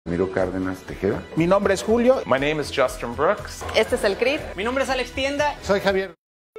Miro Cárdenas Tejeda. Mi nombre es Julio. My name is Justin Brooks. Este es el CRIT. Mi nombre es Alex Tienda. Soy Javier.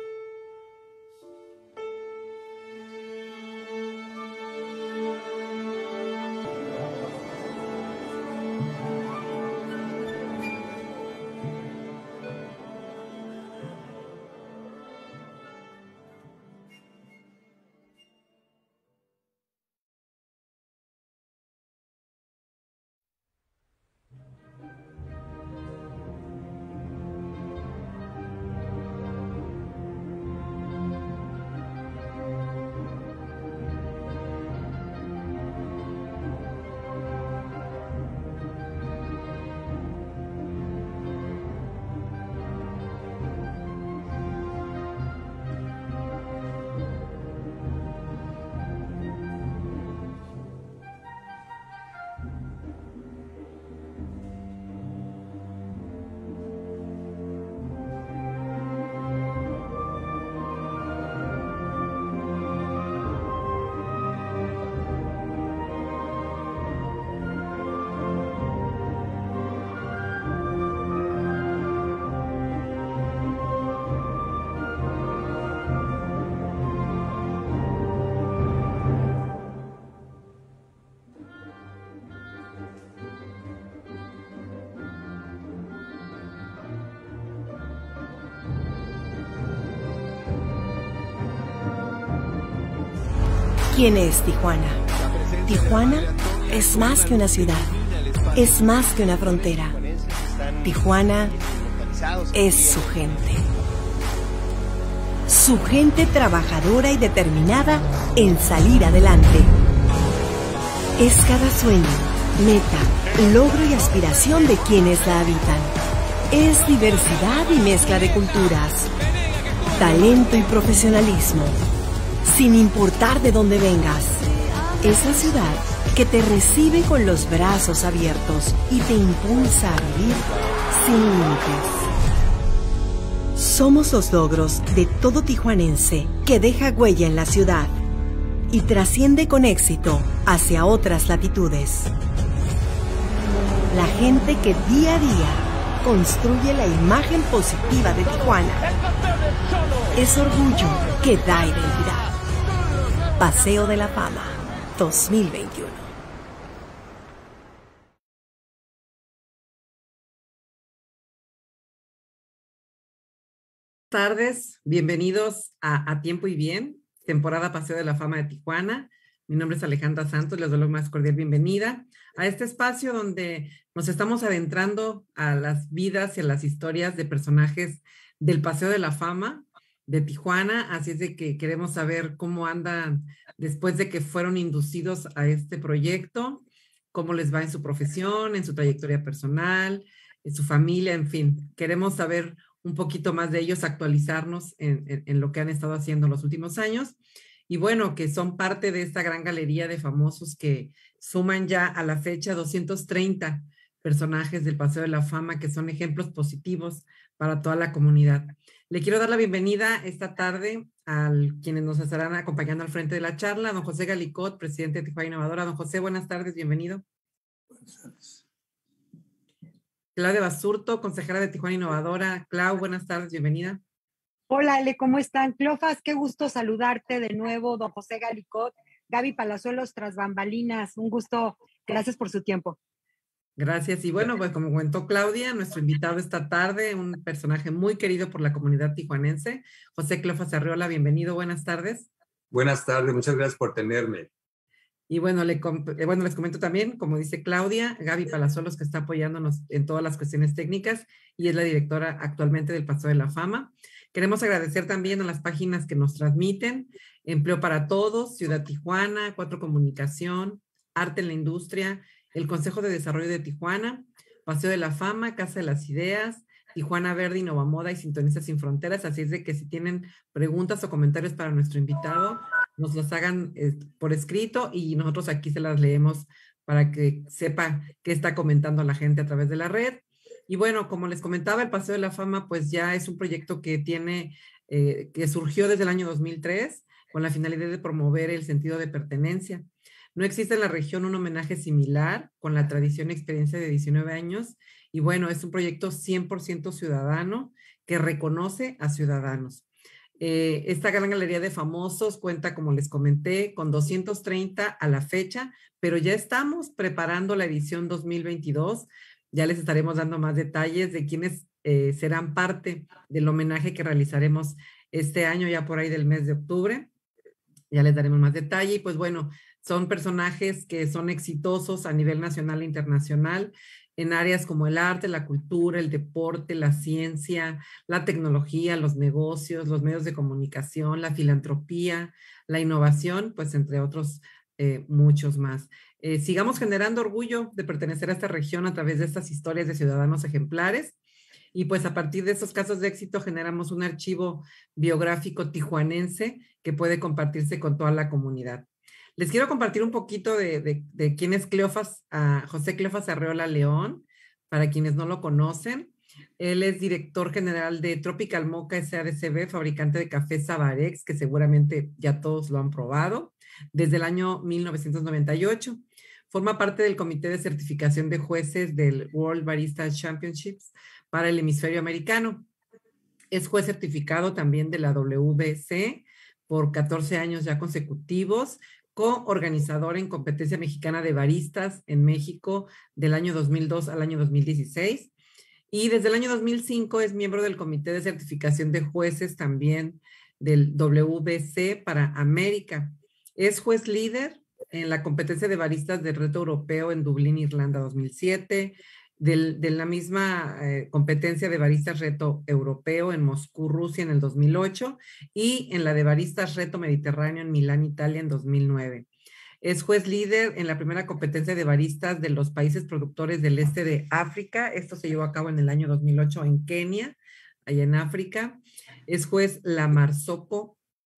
¿Quién es Tijuana? Tijuana es más que una ciudad, es más que una frontera. Tijuana es su gente. Su gente trabajadora y determinada en salir adelante. Es cada sueño, meta, logro y aspiración de quienes la habitan. Es diversidad y mezcla de culturas, talento y profesionalismo. Sin importar de dónde vengas, es la ciudad que te recibe con los brazos abiertos y te impulsa a vivir sin límites. Somos los logros de todo tijuanense que deja huella en la ciudad y trasciende con éxito hacia otras latitudes. La gente que día a día construye la imagen positiva de Tijuana. Es orgullo que da identidad. Paseo de la Fama 2021. Buenas tardes, bienvenidos a Tiempo y Bien, temporada Paseo de la Fama de Tijuana. Mi nombre es Alejandra Santos, les doy la más cordial bienvenida a este espacio donde nos estamos adentrando a las vidas y a las historias de personajes del Paseo de la Fama de Tijuana, así es de que queremos saber cómo andan después de que fueron inducidos a este proyecto, cómo les va en su profesión, en su trayectoria personal, en su familia, en fin. Queremos saber un poquito más de ellos, actualizarnos en lo que han estado haciendo los últimos años y bueno, que son parte de esta gran galería de famosos que suman ya a la fecha 230 personajes del Paseo de la Fama que son ejemplos positivos para toda la comunidad. Le quiero dar la bienvenida esta tarde a quienes nos estarán acompañando al frente de la charla, don José Galicot, presidente de Tijuana Innovadora. Don José, buenas tardes, bienvenido. Buenas tardes. Claudia Basurto, consejera de Tijuana Innovadora. Clau, buenas tardes, bienvenida. Hola, Ale, ¿cómo están? Cleofas, qué gusto saludarte de nuevo, don José Galicot, Gaby Palazuelos, tras bambalinas, un gusto, gracias por su tiempo. Gracias. Y bueno, pues como comentó Claudia, nuestro invitado esta tarde, un personaje muy querido por la comunidad tijuanense, José Cleofas Arriola, bienvenido, buenas tardes. Buenas tardes, muchas gracias por tenerme. Y bueno, les comento también, como dice Claudia, Gaby Palazuelos, que está apoyándonos en todas las cuestiones técnicas y es la directora actualmente del Paseo de la Fama. Queremos agradecer también a las páginas que nos transmiten, Empleo para Todos, Ciudad Tijuana, Cuatro Comunicación, Arte en la Industria, el Consejo de Desarrollo de Tijuana, Paseo de la Fama, Casa de las Ideas, Tijuana Verde, Innovamoda y Sintonistas Sin Fronteras. Así es de que si tienen preguntas o comentarios para nuestro invitado, nos los hagan por escrito y nosotros aquí se las leemos para que sepa qué está comentando la gente a través de la red. Y bueno, como les comentaba, el Paseo de la Fama pues ya es un proyecto que que surgió desde el año 2003 con la finalidad de promover el sentido de pertenencia. No existe en la región un homenaje similar con la tradición y experiencia de 19 años. Y bueno, es un proyecto 100% ciudadano que reconoce a ciudadanos. Esta gran galería de famosos cuenta, como les comenté, con 230 a la fecha, pero ya estamos preparando la edición 2022. Ya les estaremos dando más detalles de quiénes serán parte del homenaje que realizaremos este año, ya por ahí del mes de octubre. Ya les daremos más detalle. Y pues bueno, son personajes que son exitosos a nivel nacional e internacional en áreas como el arte, la cultura, el deporte, la ciencia, la tecnología, los negocios, los medios de comunicación, la filantropía, la innovación, pues entre otros muchos más. Sigamos generando orgullo de pertenecer a esta región a través de estas historias de ciudadanos ejemplares. Y pues a partir de estos casos de éxito generamos un archivo biográfico tijuanense que puede compartirse con toda la comunidad. Les quiero compartir un poquito de quién es Cleofas, José Cleofas Arreola León, para quienes no lo conocen. Él es director general de Tropical Mocha S.A.D.C.B., fabricante de café Sabarex, que seguramente ya todos lo han probado, desde el año 1998. Forma parte del comité de certificación de jueces del World Barista Championships para el hemisferio americano. Es juez certificado también de la WBC por 14 años ya consecutivos, coorganizador en competencia mexicana de baristas en México del año 2002 al año 2016. Y desde el año 2005 es miembro del comité de certificación de jueces también del WBC para América. Es juez líder en la competencia de baristas del Reto Europeo en Dublín, Irlanda 2007, de la misma competencia de baristas Reto Europeo en Moscú, Rusia en el 2008 y en la de baristas Reto Mediterráneo en Milán, Italia en 2009. Es juez líder en la primera competencia de baristas de los países productores del este de África. Esto se llevó a cabo en el año 2008 en Kenia, allá en África. Es juez La Marzocco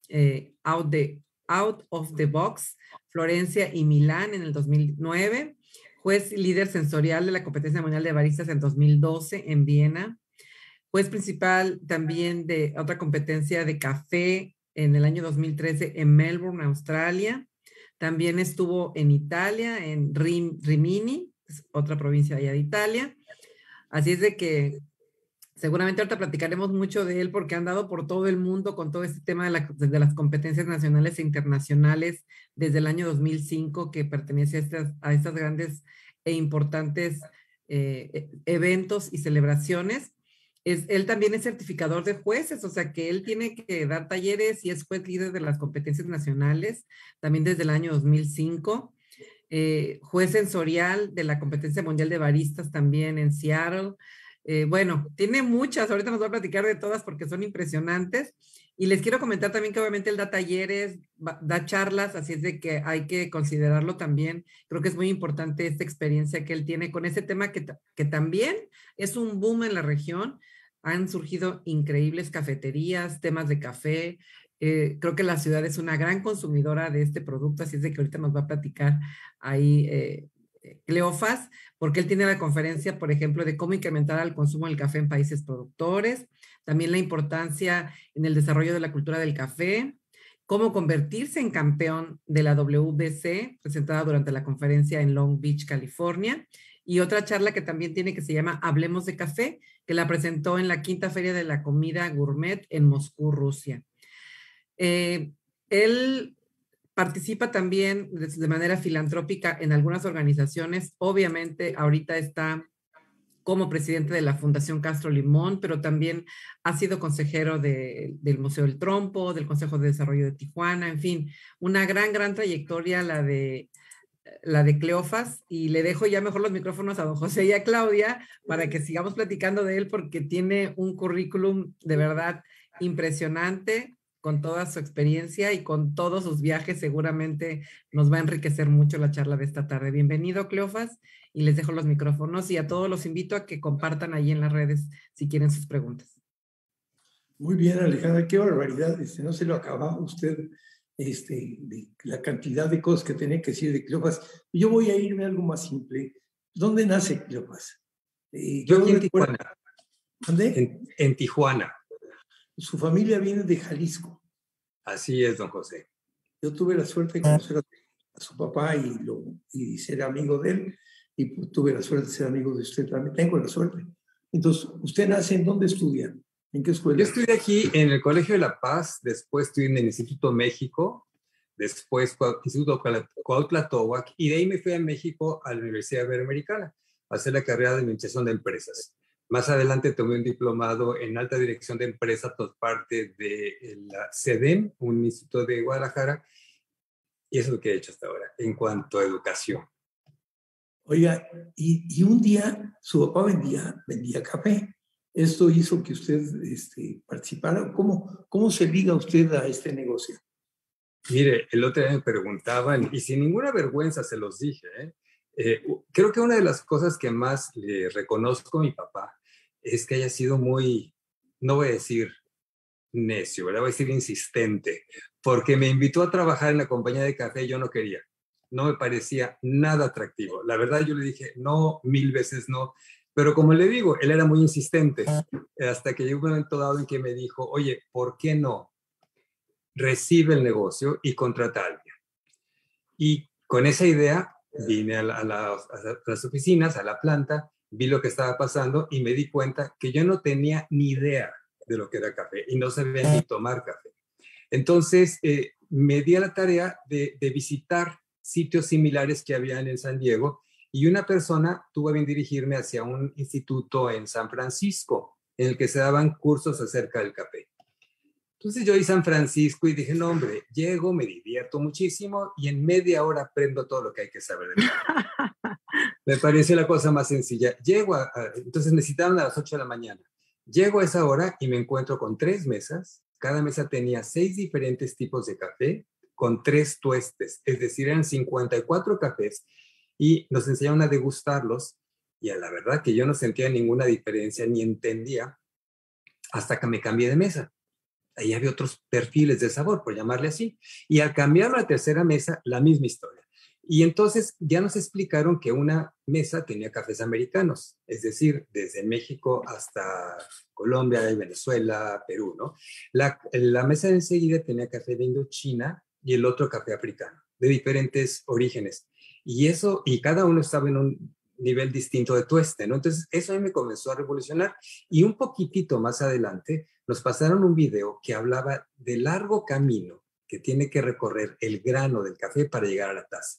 Out of the Box, Florencia y Milán en el 2009. Juez líder sensorial de la competencia mundial de baristas en 2012 en Viena. Juez principal también de otra competencia de café en el año 2013 en Melbourne, Australia. También estuvo en Italia, en Rimini, otra provincia allá de Italia. Así es de que seguramente ahorita platicaremos mucho de él porque ha andado por todo el mundo con todo este tema de las competencias nacionales e internacionales desde el año 2005, que pertenece a estas grandes e importantes eventos y celebraciones. Él también es certificador de jueces, o sea que él tiene que dar talleres y es juez líder de las competencias nacionales, también desde el año 2005. Juez sensorial de la competencia mundial de baristas también en Seattle. Bueno, tiene muchas, ahorita nos va a platicar de todas porque son impresionantes. Y les quiero comentar también que obviamente él da talleres, da charlas, así es de que hay que considerarlo también. Creo que es muy importante esta experiencia que él tiene con ese tema que también es un boom en la región. Han surgido increíbles cafeterías, temas de café. Creo que la ciudad es una gran consumidora de este producto, así es de que ahorita nos va a platicar ahí Cleofas, porque él tiene la conferencia, por ejemplo, de cómo incrementar el consumo del café en países productores, también la importancia en el desarrollo de la cultura del café, cómo convertirse en campeón de la WBC, presentada durante la conferencia en Long Beach, California, y otra charla que también tiene que se llama Hablemos de Café, que la presentó en la 5ª Feria de la Comida Gourmet en Moscú, Rusia. Él participa también de manera filantrópica en algunas organizaciones. Obviamente, ahorita está como presidente de la Fundación Castro Limón, pero también ha sido consejero del Museo del Trompo, del Consejo de Desarrollo de Tijuana, en fin, una gran trayectoria la de Cleofas, y le dejo ya mejor los micrófonos a don José y a Claudia para que sigamos platicando de él porque tiene un currículum de verdad impresionante. Con toda su experiencia y con todos sus viajes, seguramente nos va a enriquecer mucho la charla de esta tarde. Bienvenido, Cleofas, y les dejo los micrófonos y a todos los invito a que compartan ahí en las redes si quieren sus preguntas. Muy bien, Alejandra, qué barbaridad. No se lo acababa usted de la cantidad de cosas que tenía que decir de Cleofas. Yo voy a irme a algo más simple. ¿Dónde nace Cleofas? Yo en Tijuana. ¿Dónde? En Tijuana. Su familia viene de Jalisco. Así es, don José. Yo tuve la suerte de conocer a su papá y ser amigo de él, y pues, tuve la suerte de ser amigo de usted también, tengo la suerte. Entonces, ¿usted nace en dónde estudia? ¿En qué escuela? Yo estudié aquí en el Colegio de La Paz, después estudié en el Instituto México, después Instituto Cuautla Tobak, y de ahí me fui a México a la Universidad Iberoamericana a hacer la carrera de Administración de Empresas. Más adelante tomé un diplomado en Alta Dirección de Empresas por parte de la CEDEM, un instituto de Guadalajara, y eso es lo que he hecho hasta ahora en cuanto a educación. Oiga, y un día su papá vendía café. ¿Esto hizo que usted participara? ¿Cómo se liga usted a este negocio? Mire, el otro día me preguntaban, y sin ninguna vergüenza se los dije, creo que una de las cosas que más le reconozco a mi papá es que haya sido muy, no voy a decir necio, ¿verdad? Voy a decir insistente, porque me invitó a trabajar en la compañía de café y yo no quería. No me parecía nada atractivo. La verdad, yo le dije no, 1000 veces no. Pero como le digo, él era muy insistente. Hasta que llegó un momento dado en que me dijo, oye, ¿por qué no recibe el negocio y contrata a alguien? Y con esa idea vine a las oficinas, a la planta, vi lo que estaba pasando y me di cuenta que yo no tenía ni idea de lo que era café y no sabía ni tomar café. Entonces me di a la tarea de visitar sitios similares que habían en San Diego, y una persona tuvo a bien dirigirme hacia un instituto en San Francisco en el que se daban cursos acerca del café. Entonces yo iba a San Francisco y dije, no hombre, llego, me divierto muchísimo y en media hora aprendo todo lo que hay que saber del café. Me pareció la cosa más sencilla. Entonces necesitaban a las 8 de la mañana. Llego a esa hora y me encuentro con 3 mesas. Cada mesa tenía 6 diferentes tipos de café con 3 tuestes, es decir, eran 54 cafés, y nos enseñaron a degustarlos, y a la verdad que yo no sentía ninguna diferencia, ni entendía, hasta que me cambié de mesa. Ahí había otros perfiles de sabor, por llamarle así, y al cambiar a la tercera mesa, la misma historia. Y entonces ya nos explicaron que una mesa tenía cafés americanos, es decir, desde México hasta Colombia, Venezuela, Perú, ¿no? La mesa de enseguida tenía café de Indochina y el otro café africano, de diferentes orígenes. Y cada uno estaba en un nivel distinto de tueste, ¿no? Entonces, eso a mí me comenzó a revolucionar. Y un poquitito más adelante, nos pasaron un video que hablaba del largo camino que tiene que recorrer el grano del café para llegar a la taza.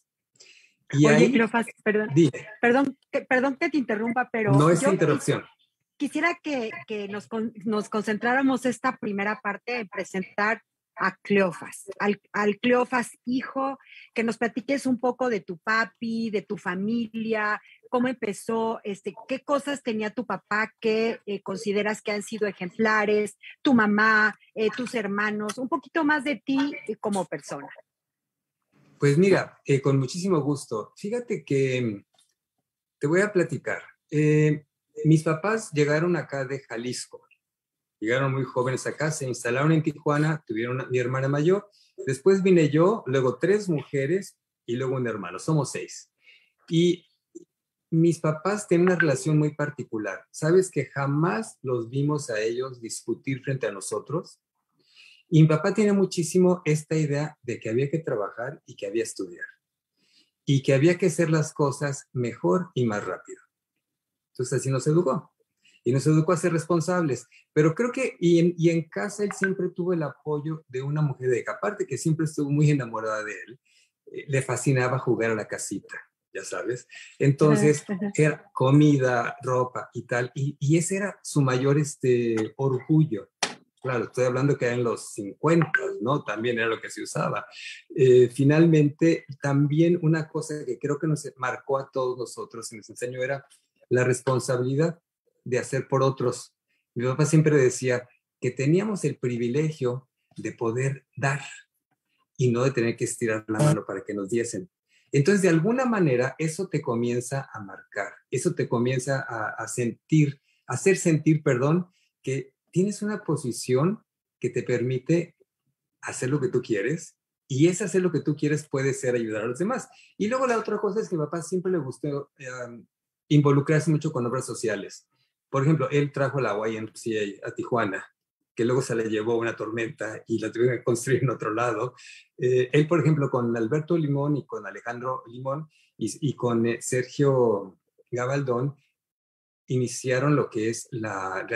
Y oye, ahí, Cleofás, perdón que te interrumpa, pero no es interrupción. Quisiera que nos concentráramos esta primera parte en presentar a Cleofás, al Cleofás hijo, que nos platiques un poco de tu papi, de tu familia, cómo empezó, qué cosas tenía tu papá que consideras que han sido ejemplares, tu mamá, tus hermanos, un poquito más de ti como persona. Pues mira, con muchísimo gusto. Fíjate que te voy a platicar. Mis papás llegaron acá de Jalisco. Llegaron muy jóvenes acá, se instalaron en Tijuana, tuvieron mi hermana mayor. Después vine yo, luego 3 mujeres y luego un hermano. Somos 6. Y mis papás tienen una relación muy particular. ¿Sabes que jamás los vimos a ellos discutir frente a nosotros? Y mi papá tiene muchísimo esta idea de que había que trabajar y que había que estudiar. Y que había que hacer las cosas mejor y más rápido. Entonces así nos educó. Y nos educó a ser responsables. Pero creo que, y en casa él siempre tuvo el apoyo de una mujer de aparte que siempre estuvo muy enamorada de él. Le fascinaba jugar a la casita, ya sabes. Entonces, era comida, ropa y tal. Y ese era su mayor orgullo. Claro, estoy hablando que era en los 50, ¿no? También era lo que se usaba. Finalmente, también una cosa que creo que nos marcó a todos nosotros y nos enseñó era la responsabilidad de hacer por otros. Mi papá siempre decía que teníamos el privilegio de poder dar y no de tener que estirar la mano para que nos diesen. Entonces, de alguna manera, eso te comienza a marcar, eso te comienza a hacer sentir, que tienes una posición que te permite hacer lo que tú quieres, y ese hacer lo que tú quieres puede ser ayudar a los demás. Y luego la otra cosa es que a mi papá siempre le gustó involucrarse mucho con obras sociales. Por ejemplo, él trajo la YMCA a Tijuana que luego se le llevó una tormenta y la tuvieron que construir en otro lado. Él, por ejemplo, con Alberto Limón y con Alejandro Limón y con Sergio Gabaldón, iniciaron lo que es la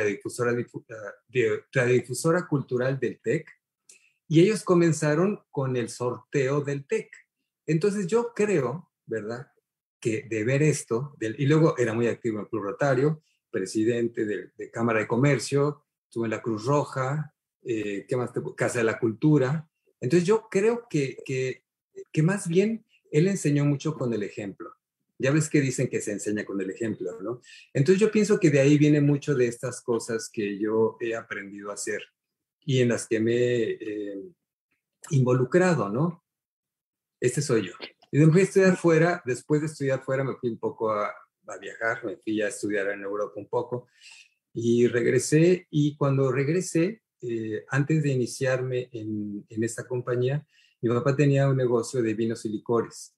radiodifusora cultural del TEC, y ellos comenzaron con el sorteo del TEC. Entonces yo creo, ¿verdad?, que de ver esto, y luego era muy activo en el Club Rotario, presidente de Cámara de Comercio, estuve en la Cruz Roja, ¿qué más? Casa de la Cultura. Entonces yo creo que más bien él enseñó mucho con el ejemplo. Ya ves que dicen que se enseña con el ejemplo, ¿no? Entonces yo pienso que de ahí viene mucho de estas cosas que yo he aprendido a hacer y en las que me he involucrado, ¿no? Este soy yo. Y me fui a estudiar fuera. Después de estudiar fuera me fui un poco a viajar, me fui a estudiar en Europa un poco y regresé. Y cuando regresé, antes de iniciarme en esta compañía, mi papá tenía un negocio de vinos y licores.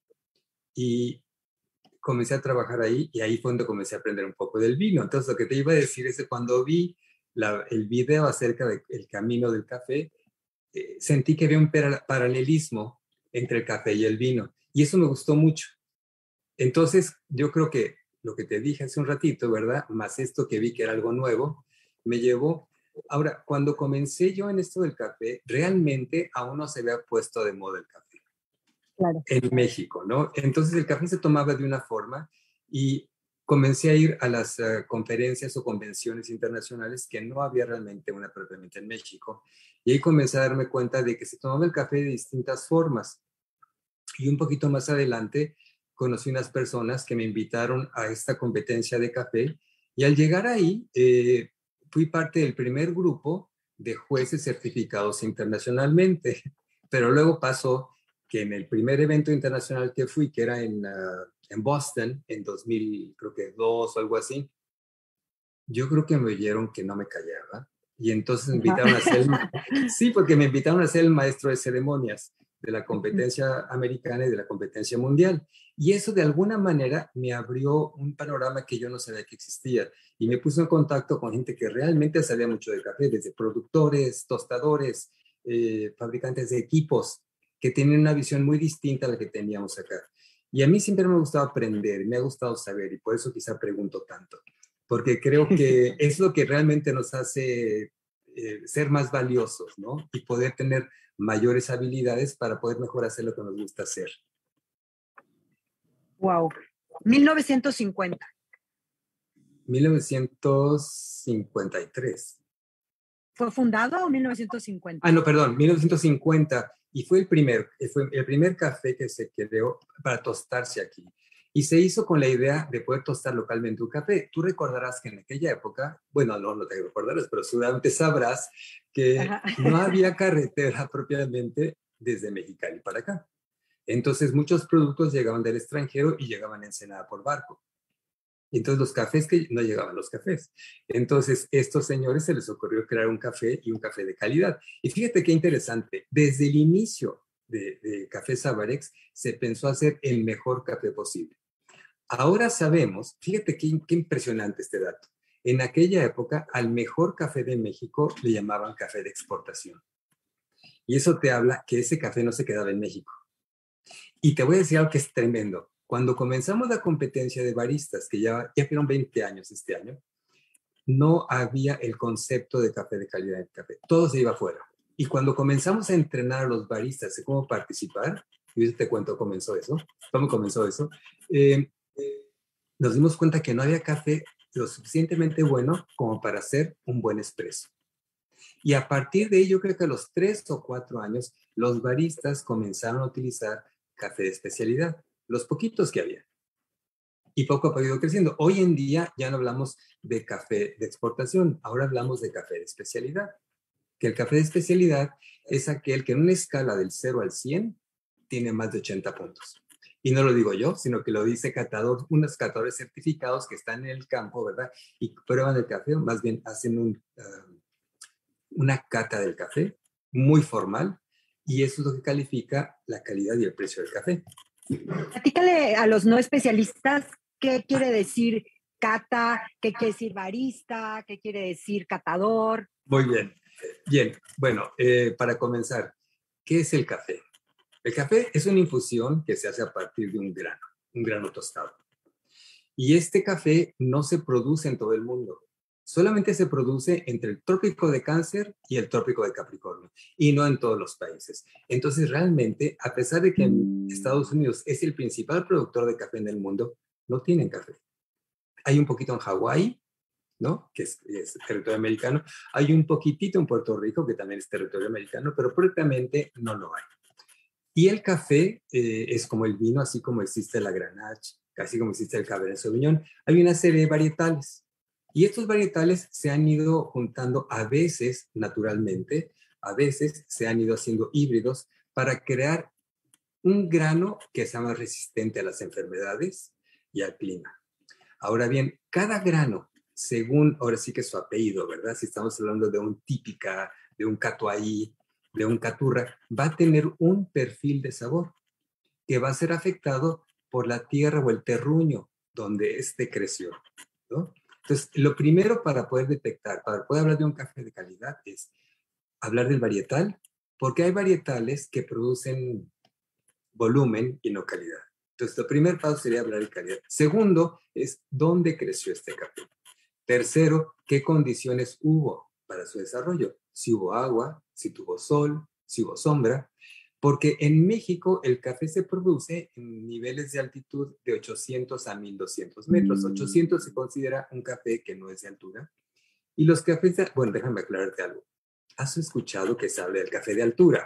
Y comencé a trabajar ahí y ahí fue donde comencé a aprender un poco del vino. Entonces lo que te iba a decir es que cuando vi el video acerca del camino del café, sentí que había un paralelismo entre el café y el vino y eso me gustó mucho. Entonces yo creo que lo que te dije hace un ratito, ¿verdad? Más esto que vi que era algo nuevo, me llevó. Ahora, cuando comencé yo en esto del café, realmente aún no se había puesto de moda el café. Claro. En México, ¿no? Entonces el café se tomaba de una forma y comencé a ir a las conferencias o convenciones internacionales que no había realmente una propiamente en México. Y ahí comencé a darme cuenta de que se tomaba el café de distintas formas. Y un poquito más adelante conocí unas personas que me invitaron a esta competencia de café. Y al llegar ahí, fui parte del primer grupo de jueces certificados internacionalmente. Pero luego pasó que en el primer evento internacional que fui, que era en Boston, en 2002 o algo así, yo creo que me oyeron que no me callaba. Y entonces me invitaron a ser, sí, porque me invitaron a ser el maestro de ceremonias de la competencia americana y de la competencia mundial. Y eso de alguna manera me abrió un panorama que yo no sabía que existía. Y me puso en contacto con gente que realmente sabía mucho de café, desde productores, tostadores, fabricantes de equipos, que tienen una visión muy distinta a la que teníamos acá. Y a mí siempre me ha gustado aprender, me ha gustado saber, y por eso quizá pregunto tanto, porque creo que es lo que realmente nos hace ser más valiosos, ¿no? Y poder tener mayores habilidades para poder mejor hacer lo que nos gusta hacer. Wow. 1950. 1953. ¿Fue fundado o 1950? Ah, no, perdón, 1950. Y fue el primer café que se creó para tostarse aquí. Y se hizo con la idea de poder tostar localmente un café. Tú recordarás que en aquella época, bueno, no te recordarás, pero seguramente sabrás que no había carretera propiamente desde Mexicali para acá. Entonces muchos productos llegaban del extranjero y llegaban a Ensenada por barco. Entonces los cafés que no llegaban los cafés. Entonces estos señores se les ocurrió crear un café y un café de calidad. Y fíjate qué interesante, desde el inicio de Café Sabarex se pensó hacer el mejor café posible. Ahora sabemos, fíjate qué impresionante este dato. En aquella época al mejor café de México le llamaban café de exportación. Y eso te habla que ese café no se quedaba en México. Y te voy a decir algo que es tremendo. Cuando comenzamos la competencia de baristas, que ya fueron 20 años este año, no había el concepto de café de calidad en el café. Todo se iba afuera. Y cuando comenzamos a entrenar a los baristas de cómo participar, y te cuento cómo comenzó eso, nos dimos cuenta que no había café lo suficientemente bueno como para hacer un buen espresso. Y a partir de ello, creo que a los 3 o 4 años, los baristas comenzaron a utilizar café de especialidad, los poquitos que había. Y poco a poco ha ido creciendo. Hoy en día ya no hablamos de café de exportación, ahora hablamos de café de especialidad. Que el café de especialidad es aquel que en una escala del 0 al 100 tiene más de 80 puntos. Y no lo digo yo, sino que lo dice unos catadores certificados que están en el campo, ¿verdad? Y prueban el café, más bien hacen una cata del café muy formal, y eso es lo que califica la calidad y el precio del café. Platícale a los no especialistas qué quiere decir cata, qué quiere decir barista, qué quiere decir catador. Muy bien. Bien, bueno, para comenzar, ¿qué es el café? El café es una infusión que se hace a partir de un grano tostado. Y este café no se produce en todo el mundo. Solamente se produce entre el trópico de Cáncer y el trópico de Capricornio, y no en todos los países. Entonces, realmente, a pesar de que en Estados Unidos es el principal productor de café en el mundo, no tienen café. Hay un poquito en Hawái, ¿no? Que es territorio americano. Hay un poquitito en Puerto Rico, que también es territorio americano, pero prácticamente no lo hay. Y el café es como el vino, así como existe la Grenache, casi como existe el Cabernet Sauvignon. Hay una serie de varietales. Y estos varietales se han ido juntando a veces naturalmente, a veces se han ido haciendo híbridos para crear un grano que sea más resistente a las enfermedades y al clima. Ahora bien, cada grano, según ahora sí que su apellido, ¿verdad? Si estamos hablando de un típica, de un catuaí, de un caturra, va a tener un perfil de sabor que va a ser afectado por la tierra o el terruño donde este creció, ¿no? Entonces, lo primero para poder detectar, para poder hablar de un café de calidad es hablar del varietal, porque hay varietales que producen volumen y no calidad. Entonces, el primer paso sería hablar de calidad. Segundo es dónde creció este café. Tercero, qué condiciones hubo para su desarrollo. Si hubo agua, si tuvo sol, si hubo sombra. Porque en México el café se produce en niveles de altitud de 800 a 1200 metros. 800 se considera un café que no es de altura. Y los cafés bueno, déjame aclararte algo. ¿Has escuchado que se habla del café de altura?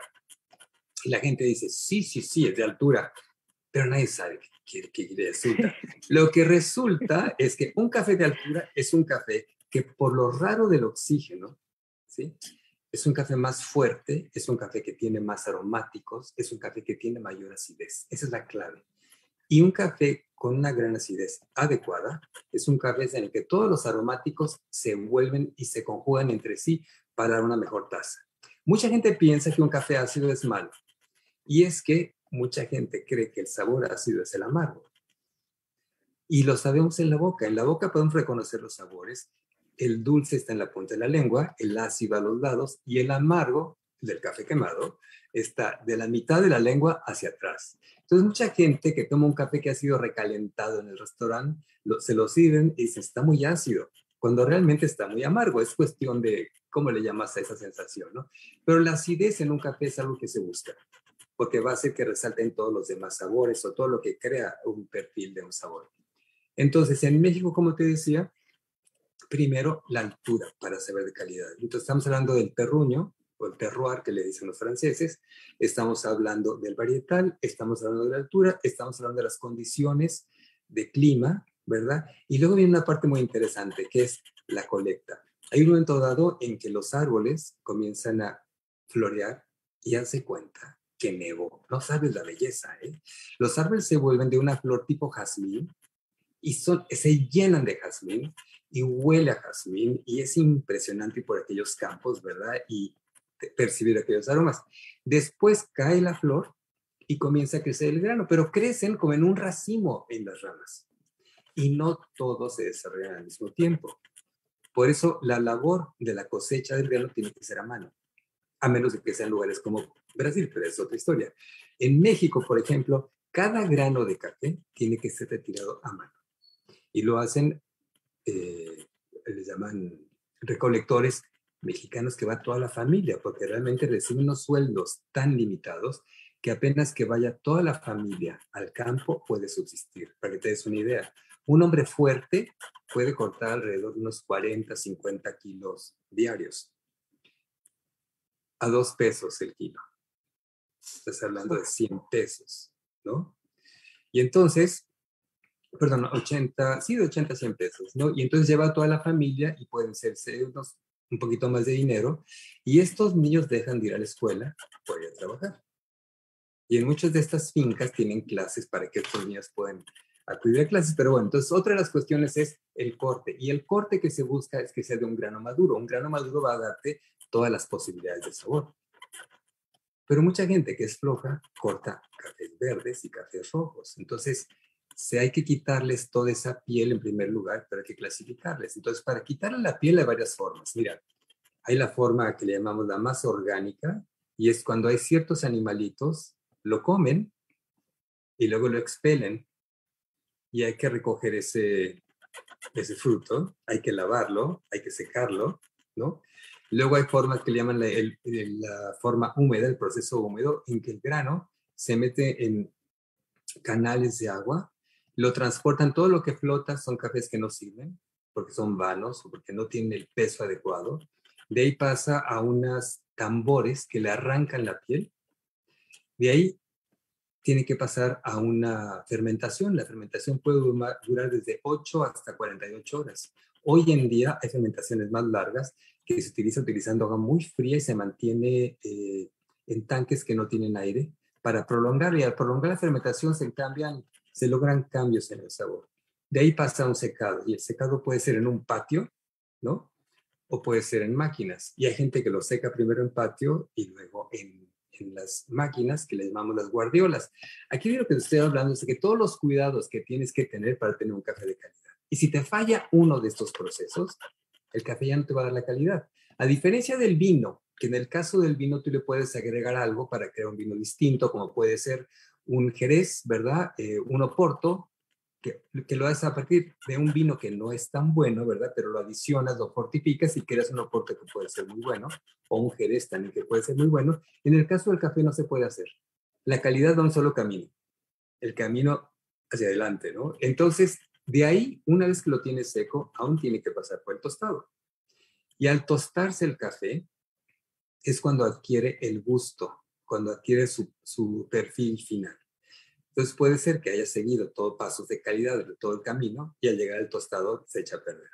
Y la gente dice, sí, es de altura. Pero nadie sabe qué resulta. Lo que resulta es que un café de altura es un café que por lo raro del oxígeno, ¿sí?, es un café más fuerte, es un café que tiene más aromáticos, es un café que tiene mayor acidez. Esa es la clave. Y un café con una gran acidez adecuada es un café en el que todos los aromáticos se vuelven y se conjugan entre sí para dar una mejor taza. Mucha gente piensa que un café ácido es malo. Y es que mucha gente cree que el sabor ácido es el amargo. Y lo sabemos en la boca. En la boca podemos reconocer los sabores. El dulce está en la punta de la lengua, el ácido a los lados y el amargo del café quemado está de la mitad de la lengua hacia atrás. Entonces, mucha gente que toma un café que ha sido recalentado en el restaurante, se lo sirven y dice, está muy ácido, cuando realmente está muy amargo. Es cuestión de cómo le llamas a esa sensación, ¿no? Pero la acidez en un café es algo que se busca, porque va a hacer que resalten todos los demás sabores o todo lo que crea un perfil de un sabor. Entonces, en México, como te decía, primero la altura para saber de calidad. Entonces, estamos hablando del terruño, o el terroir que le dicen los franceses, estamos hablando del varietal, estamos hablando de la altura, estamos hablando de las condiciones de clima, ¿verdad? Y luego viene una parte muy interesante, que es la colecta. Hay un momento dado en que los árboles comienzan a florear y hace cuenta que nevó. No sabes la belleza, ¿eh? Los árboles se vuelven de una flor tipo jazmín y se llenan de jazmín y huele a jazmín y es impresionante por aquellos campos, ¿verdad? Y percibir aquellos aromas. Después cae la flor y comienza a crecer el grano, pero crecen como en un racimo en las ramas y no todos se desarrollan al mismo tiempo. Por eso la labor de la cosecha del grano tiene que ser a mano, a menos de que sean lugares como Brasil, pero es otra historia. En México, por ejemplo, cada grano de café tiene que ser retirado a mano y lo hacen, les llaman recolectores mexicanos, que va toda la familia, porque realmente reciben unos sueldos tan limitados que apenas que vaya toda la familia al campo puede subsistir. Para que te des una idea, un hombre fuerte puede cortar alrededor de unos 40, 50 kilos diarios a 2 pesos el kilo. Estás hablando de 100 pesos, ¿no? Y entonces, perdón, 80, sí, de 80 a 100 pesos, ¿no? Y entonces lleva a toda la familia y pueden serse un poquito más de dinero, y estos niños dejan de ir a la escuela por ir a trabajar. Y en muchas de estas fincas tienen clases para que estos niños puedan acudir a clases, pero bueno, entonces otra de las cuestiones es el corte, y el corte que se busca es que sea de un grano maduro. Un grano maduro va a darte todas las posibilidades de sabor. Pero mucha gente que es floja corta cafés verdes y cafés rojos. Entonces, hay que quitarles toda esa piel en primer lugar, pero hay que clasificarles. Entonces, para quitarle la piel hay varias formas. Mira, Hay la forma que le llamamos la más orgánica, y es cuando hay ciertos animalitos, lo comen y luego lo expelen, y hay que recoger ese fruto, hay que lavarlo, hay que secarlo, ¿no? Luego hay formas que le llaman la forma húmeda, el proceso húmedo, en que el grano se mete en canales de agua, lo transportan, todo lo que flota son cafés que no sirven, porque son vanos o porque no tienen el peso adecuado. De ahí pasa a unas tambores que le arrancan la piel. De ahí tiene que pasar a una fermentación. La fermentación puede durar desde 8 hasta 48 horas. Hoy en día hay fermentaciones más largas que se utilizando agua muy fría y se mantiene en tanques que no tienen aire para prolongar. Y al prolongar la fermentación se logran cambios en el sabor. De ahí pasa a un secado. Y el secado puede ser en un patio, ¿no? O puede ser en máquinas. Y hay gente que lo seca primero en patio y luego en las máquinas que le llamamos las guardiolas. Aquí lo que estoy hablando es de que todos los cuidados que tienes que tener para tener un café de calidad. Y si te falla uno de estos procesos, el café ya no te va a dar la calidad. A diferencia del vino, que en el caso del vino tú le puedes agregar algo para crear un vino distinto, como puede ser un jerez, ¿verdad? Un oporto, que lo haces a partir de un vino que no es tan bueno, ¿verdad? Pero lo adicionas, lo fortificas y creas un oporto que puede ser muy bueno, o un jerez también que puede ser muy bueno. En el caso del café no se puede hacer. La calidad da un solo camino, el camino hacia adelante, ¿no? Entonces, de ahí, una vez que lo tienes seco, aún tiene que pasar por el tostado. Y al tostarse el café, es cuando adquiere el gusto, cuando adquiere su perfil final. Entonces puede ser que haya seguido todos pasos de calidad de todo el camino y al llegar al tostador se echa a perder.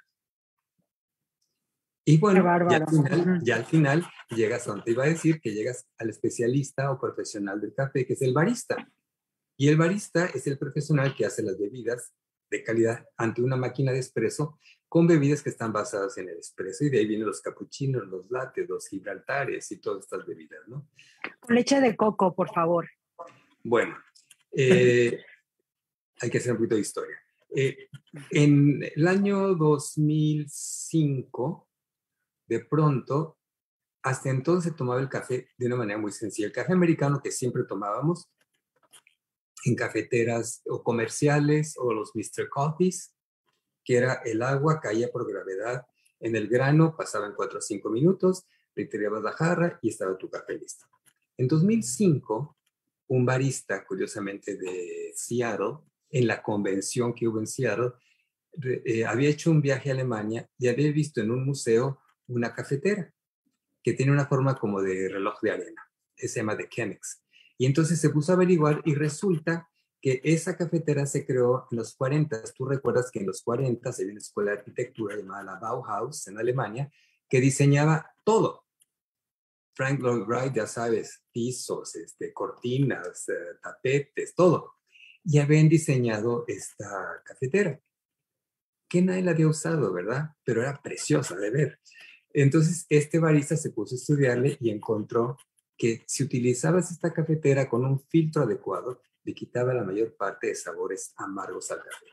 Y bueno, ya al final llegas a donde te iba a decir, que llegas al especialista o profesional del café, que es el barista. Y el barista es el profesional que hace las bebidas de calidad ante una máquina de espresso con bebidas que están basadas en el espresso. Y de ahí vienen los capuchinos, los lattes, los gibraltares y todas estas bebidas, ¿no? Con leche de coco, por favor. Bueno, hay que hacer un poquito de historia. En el año 2005, de pronto, hasta entonces tomaba el café de una manera muy sencilla. El café americano que siempre tomábamos en cafeteras o comerciales o los Mr. Coffees, que era el agua, caía por gravedad en el grano, pasaban 4 o 5 minutos, le tirabas la jarra y estaba tu café listo. En 2005, un barista, curiosamente de Seattle, en la convención que hubo en Seattle, había hecho un viaje a Alemania y había visto en un museo una cafetera que tiene una forma como de reloj de arena. Se llama The Chemex. Y entonces se puso a averiguar y resulta que esa cafetera se creó en los 40. Tú recuerdas que en los 40 se había una escuela de arquitectura llamada la Bauhaus en Alemania que diseñaba todo. Frank Lloyd Wright, ya sabes, pisos, cortinas, tapetes, todo. Y habían diseñado esta cafetera, que nadie la había usado, ¿verdad? Pero era preciosa de ver. Entonces, este barista se puso a estudiarle y encontró que si utilizabas esta cafetera con un filtro adecuado, le quitaba la mayor parte de sabores amargos al café.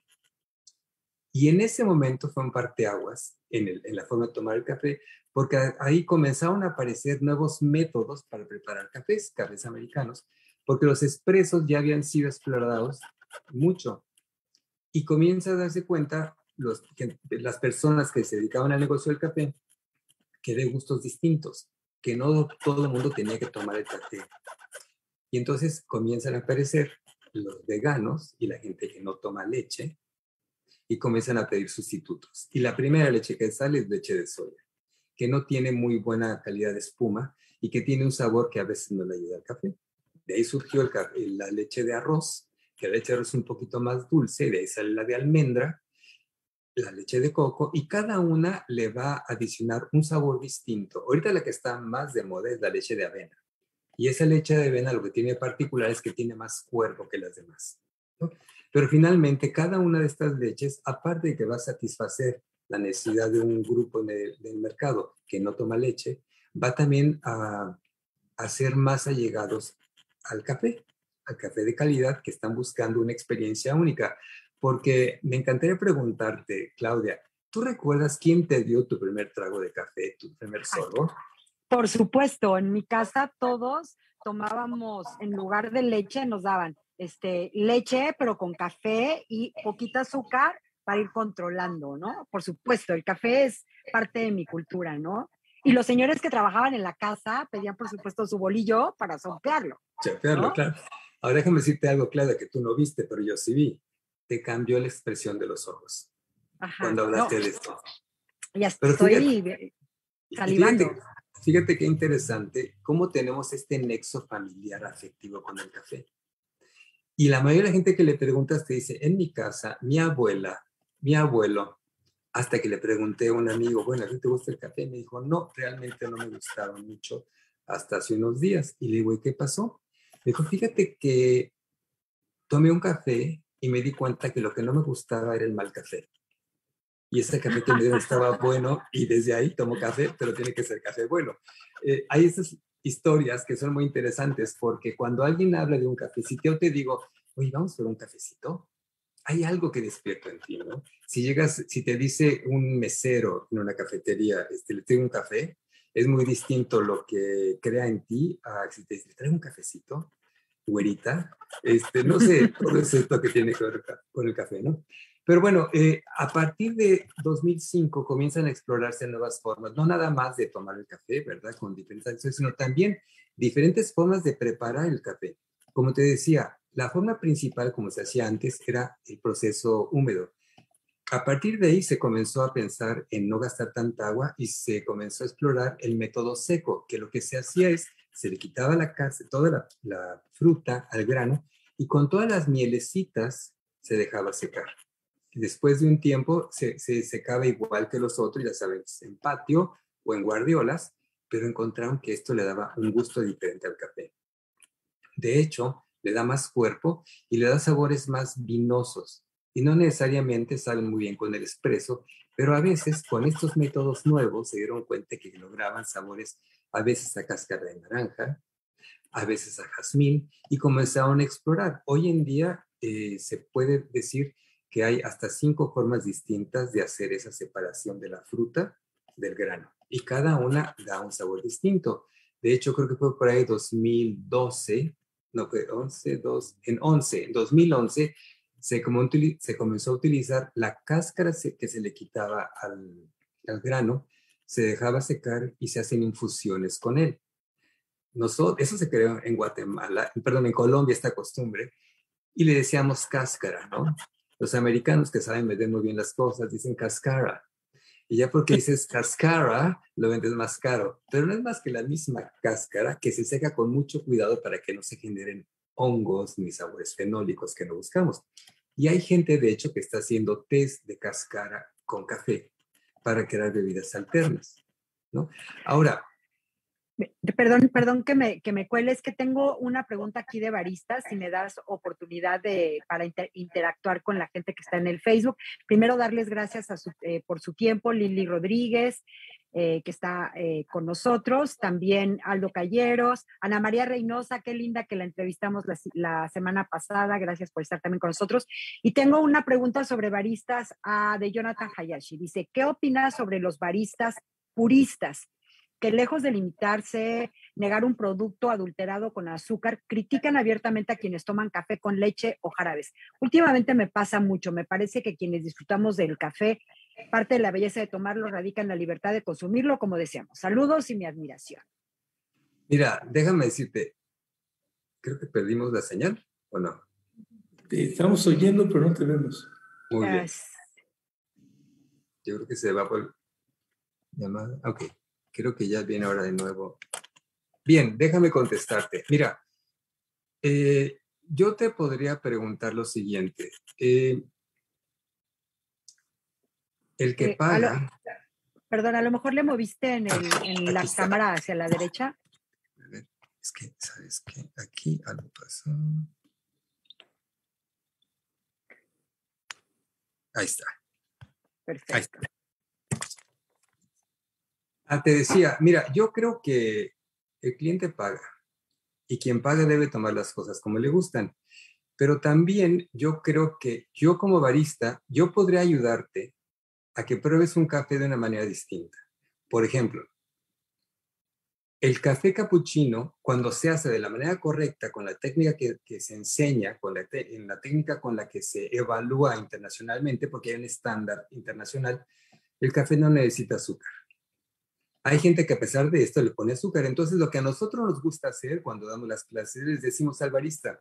Y en ese momento fue un parteaguas en la forma de tomar el café, porque ahí comenzaron a aparecer nuevos métodos para preparar cafés americanos, porque los expresos ya habían sido explorados mucho. Y comienza a darse cuenta las personas que se dedicaban al negocio del café, que de gustos distintos, que no todo el mundo tenía que tomar el café. Y entonces comienzan a aparecer los veganos y la gente que no toma leche y comienzan a pedir sustitutos. Y la primera leche que sale es leche de soya, que no tiene muy buena calidad de espuma y que tiene un sabor que a veces no le ayuda al café. De ahí surgió la leche de arroz, que la leche de arroz es un poquito más dulce, de ahí sale la de almendra, la leche de coco, y cada una le va a adicionar un sabor distinto. Ahorita la que está más de moda es la leche de avena. Y esa leche de avena lo que tiene particular es que tiene más cuerpo que las demás, ¿no? Pero finalmente cada una de estas leches, aparte de que va a satisfacer la necesidad de un grupo del mercado que no toma leche, va también a ser más allegados al café de calidad, que están buscando una experiencia única. Porque me encantaría preguntarte, Claudia, ¿Tú recuerdas quién te dio tu primer trago de café, tu primer sorbo? Por supuesto, en mi casa todos tomábamos, en lugar de leche, nos daban leche, pero con café y poquita azúcar para ir controlando, ¿no? Por supuesto, el café es parte de mi cultura, ¿no? Y los señores que trabajaban en la casa pedían, por supuesto, su bolillo para sopearlo. Chapearlo, ¿no? claro. Ahora déjame decirte algo, Claudia, que tú no viste, pero yo sí vi. Te cambió la expresión de los ojos Ajá, cuando hablaste no, de esto. ya Pero estoy salivando. Fíjate qué interesante cómo tenemos este nexo familiar afectivo con el café. Y la mayoría de la gente que le preguntas te dice, en mi casa, mi abuela, mi abuelo, hasta que le pregunté a un amigo, bueno, ¿a ti te gusta el café? Me dijo, no, realmente no me gustaba mucho hasta hace unos días. Y le digo, ¿y qué pasó? Me dijo, fíjate que tomé un café y me di cuenta que lo que no me gustaba era el mal café. Y ese café que me dieron estaba bueno y desde ahí tomo café, pero tiene que ser café bueno. Hay esas historias que son muy interesantes porque cuando alguien habla de un cafecito, yo te digo, oye, vamos por un cafecito. Hay algo que despierta en ti, ¿no? Si te dice un mesero en una cafetería, le traigo un café, es muy distinto lo que crea en ti a si te dice, ¿traigo un cafecito? Güerita, no sé, todo esto que tiene que ver con el café, ¿no? Pero bueno, a partir de 2005 comienzan a explorarse nuevas formas, no nada más de tomar el café, ¿verdad? Con diferentes acciones, sino también diferentes formas de preparar el café. Como te decía, la forma principal, como se hacía antes, era el proceso húmedo. A partir de ahí se comenzó a pensar en no gastar tanta agua y se comenzó a explorar el método seco, que lo que se hacía es, se le quitaba toda la fruta al grano y con todas las mielecitas se dejaba secar. Después de un tiempo se secaba igual que los otros, ya sabes, en patio o en guardiolas, pero encontraron que esto le daba un gusto diferente al café. De hecho, le da más cuerpo y le da sabores más vinosos. Y no necesariamente saben muy bien con el espresso, pero a veces con estos métodos nuevos se dieron cuenta que lograban sabores a veces a cáscara de naranja, a veces a jazmín, y comenzaron a explorar. Hoy en día se puede decir que hay hasta 5 formas distintas de hacer esa separación de la fruta del grano, y cada una da un sabor distinto. De hecho, creo que fue por ahí 2012, no fue 2011, en 2011 se comenzó a utilizar la cáscara que se le quitaba al grano, se dejaba secar y se hacen infusiones con él. Eso se creó en Guatemala, perdón, en Colombia esta costumbre, y le decíamos cáscara, ¿no? Los americanos que saben vender muy bien las cosas dicen cascara. Y ya porque dices cascara, lo vendes más caro. Pero no es más que la misma cáscara que se seca con mucho cuidado para que no se generen hongos ni sabores fenólicos que no buscamos. Y hay gente, de hecho, que está haciendo test de cáscara con café para crear bebidas alternas, ¿no? Ahora, Perdón que me cuele, es que tengo una pregunta aquí de baristas, si me das oportunidad para interactuar con la gente que está en el Facebook. Primero, darles gracias por su tiempo, Lili Rodríguez, que está con nosotros, también Aldo Calleros, Ana María Reynosa, qué linda que la entrevistamos la semana pasada, gracias por estar también con nosotros. Y tengo una pregunta sobre baristas de Jonathan Hayashi. Dice, ¿qué opinas sobre los baristas puristas que lejos de limitarse, negar un producto adulterado con azúcar, critican abiertamente a quienes toman café con leche o jarabes? Últimamente me pasa mucho, me parece que quienes disfrutamos del café, parte de la belleza de tomarlo radica en la libertad de consumirlo como deseamos. Saludos y mi admiración. Mira, déjame decirte, creo que perdimos la señal, ¿o no? Te estamos oyendo, pero no te vemos. Muy bien. Yo creo que se va por llamada. Ok. Creo que ya viene ahora de nuevo. Bien, déjame contestarte. Mira, yo te podría preguntar lo siguiente. El que paga... Perdón, a lo mejor le moviste en la cámara hacia la derecha. A ver, es que, ¿sabes qué? Aquí algo pasó. Ahí está. Perfecto. Ahí está. Te decía, mira, yo creo que el cliente paga y quien paga debe tomar las cosas como le gustan, pero también yo creo que yo como barista, yo podría ayudarte a que pruebes un café de una manera distinta. Por ejemplo, el café capuchino, cuando se hace de la manera correcta, con la técnica que se enseña, en la técnica con la que se evalúa internacionalmente, porque hay un estándar internacional, el café no necesita azúcar. Hay gente que a pesar de esto le pone azúcar. Entonces, lo que a nosotros nos gusta hacer cuando damos las clases, les decimos al barista,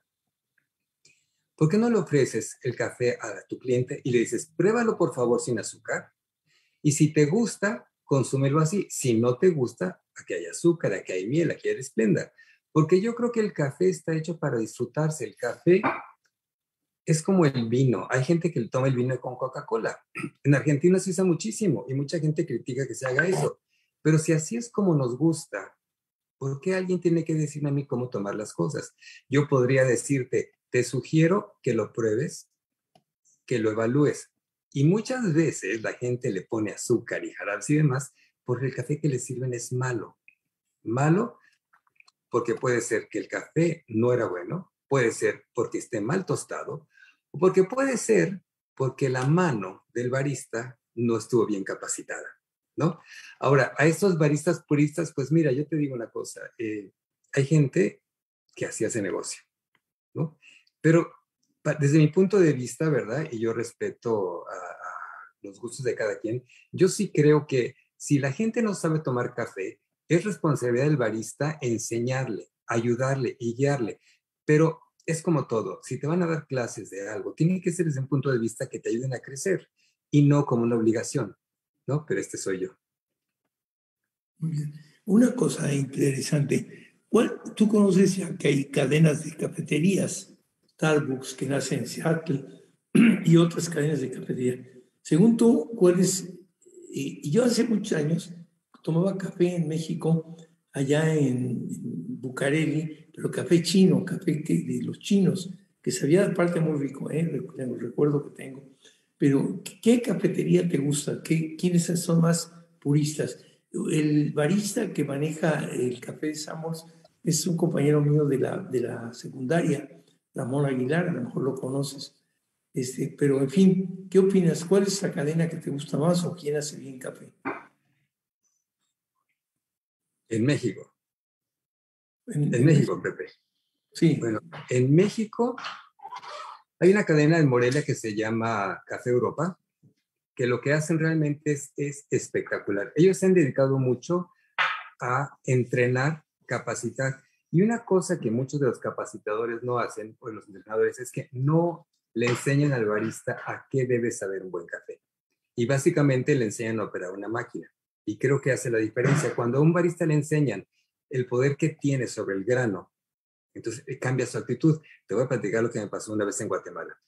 ¿por qué no le ofreces el café a tu cliente y le dices, pruébalo por favor sin azúcar? Y si te gusta, consúmelo así. Si no te gusta, aquí hay azúcar, aquí hay miel, aquí hay esplenda. Porque yo creo que el café está hecho para disfrutarse. El café es como el vino. Hay gente que toma el vino con Coca-Cola. En Argentina se usa muchísimo y mucha gente critica que se haga eso. Pero si así es como nos gusta, ¿por qué alguien tiene que decirme a mí cómo tomar las cosas? Yo podría decirte, te sugiero que lo pruebes, que lo evalúes. Y muchas veces la gente le pone azúcar y jarabes y demás porque el café que le sirven es malo. Malo porque puede ser que el café no era bueno, puede ser porque esté mal tostado, o porque puede ser porque la mano del barista no estuvo bien capacitada, ¿no? Ahora, a estos baristas puristas, pues mira, yo te digo una cosa, hay gente que así hace negocio, ¿no? Pero desde mi punto de vista, ¿verdad? Y yo respeto a los gustos de cada quien, yo sí creo que si la gente no sabe tomar café, es responsabilidad del barista enseñarle, ayudarle y guiarle. Pero es como todo, si te van a dar clases de algo, tiene que ser desde un punto de vista que te ayuden a crecer y no como una obligación, ¿no? Pero este soy yo. Muy bien. Una cosa interesante, ¿tú conoces ya que hay cadenas de cafeterías, Starbucks que nace en Seattle y otras cadenas de cafetería? Según tú, ¿cuál es? Y yo hace muchos años tomaba café en México, allá en Bucareli, pero café chino, café de los chinos, que sabía aparte muy rico, el recuerdo que tengo. Pero, ¿qué cafetería te gusta? ¿Quiénes son más puristas? El barista que maneja el café de Samos es un compañero mío de la secundaria, Ramón Aguilar, a lo mejor lo conoces. Pero, en fin, ¿qué opinas? ¿Cuál es la cadena que te gusta más o quién hace bien café? En México. En México, Pepe. Sí. Bueno, en México hay una cadena en Morelia que se llama Café Europa, que lo que hacen realmente es espectacular. Ellos se han dedicado mucho a entrenar, capacitar. Y una cosa que muchos de los capacitadores no hacen, o los entrenadores, es que no le enseñan al barista a qué debe saber un buen café. Y básicamente le enseñan a operar una máquina. Y creo que hace la diferencia. Cuando a un barista le enseñan el poder que tiene sobre el grano, entonces cambia su actitud. Te voy a platicar lo que me pasó una vez en Guatemala.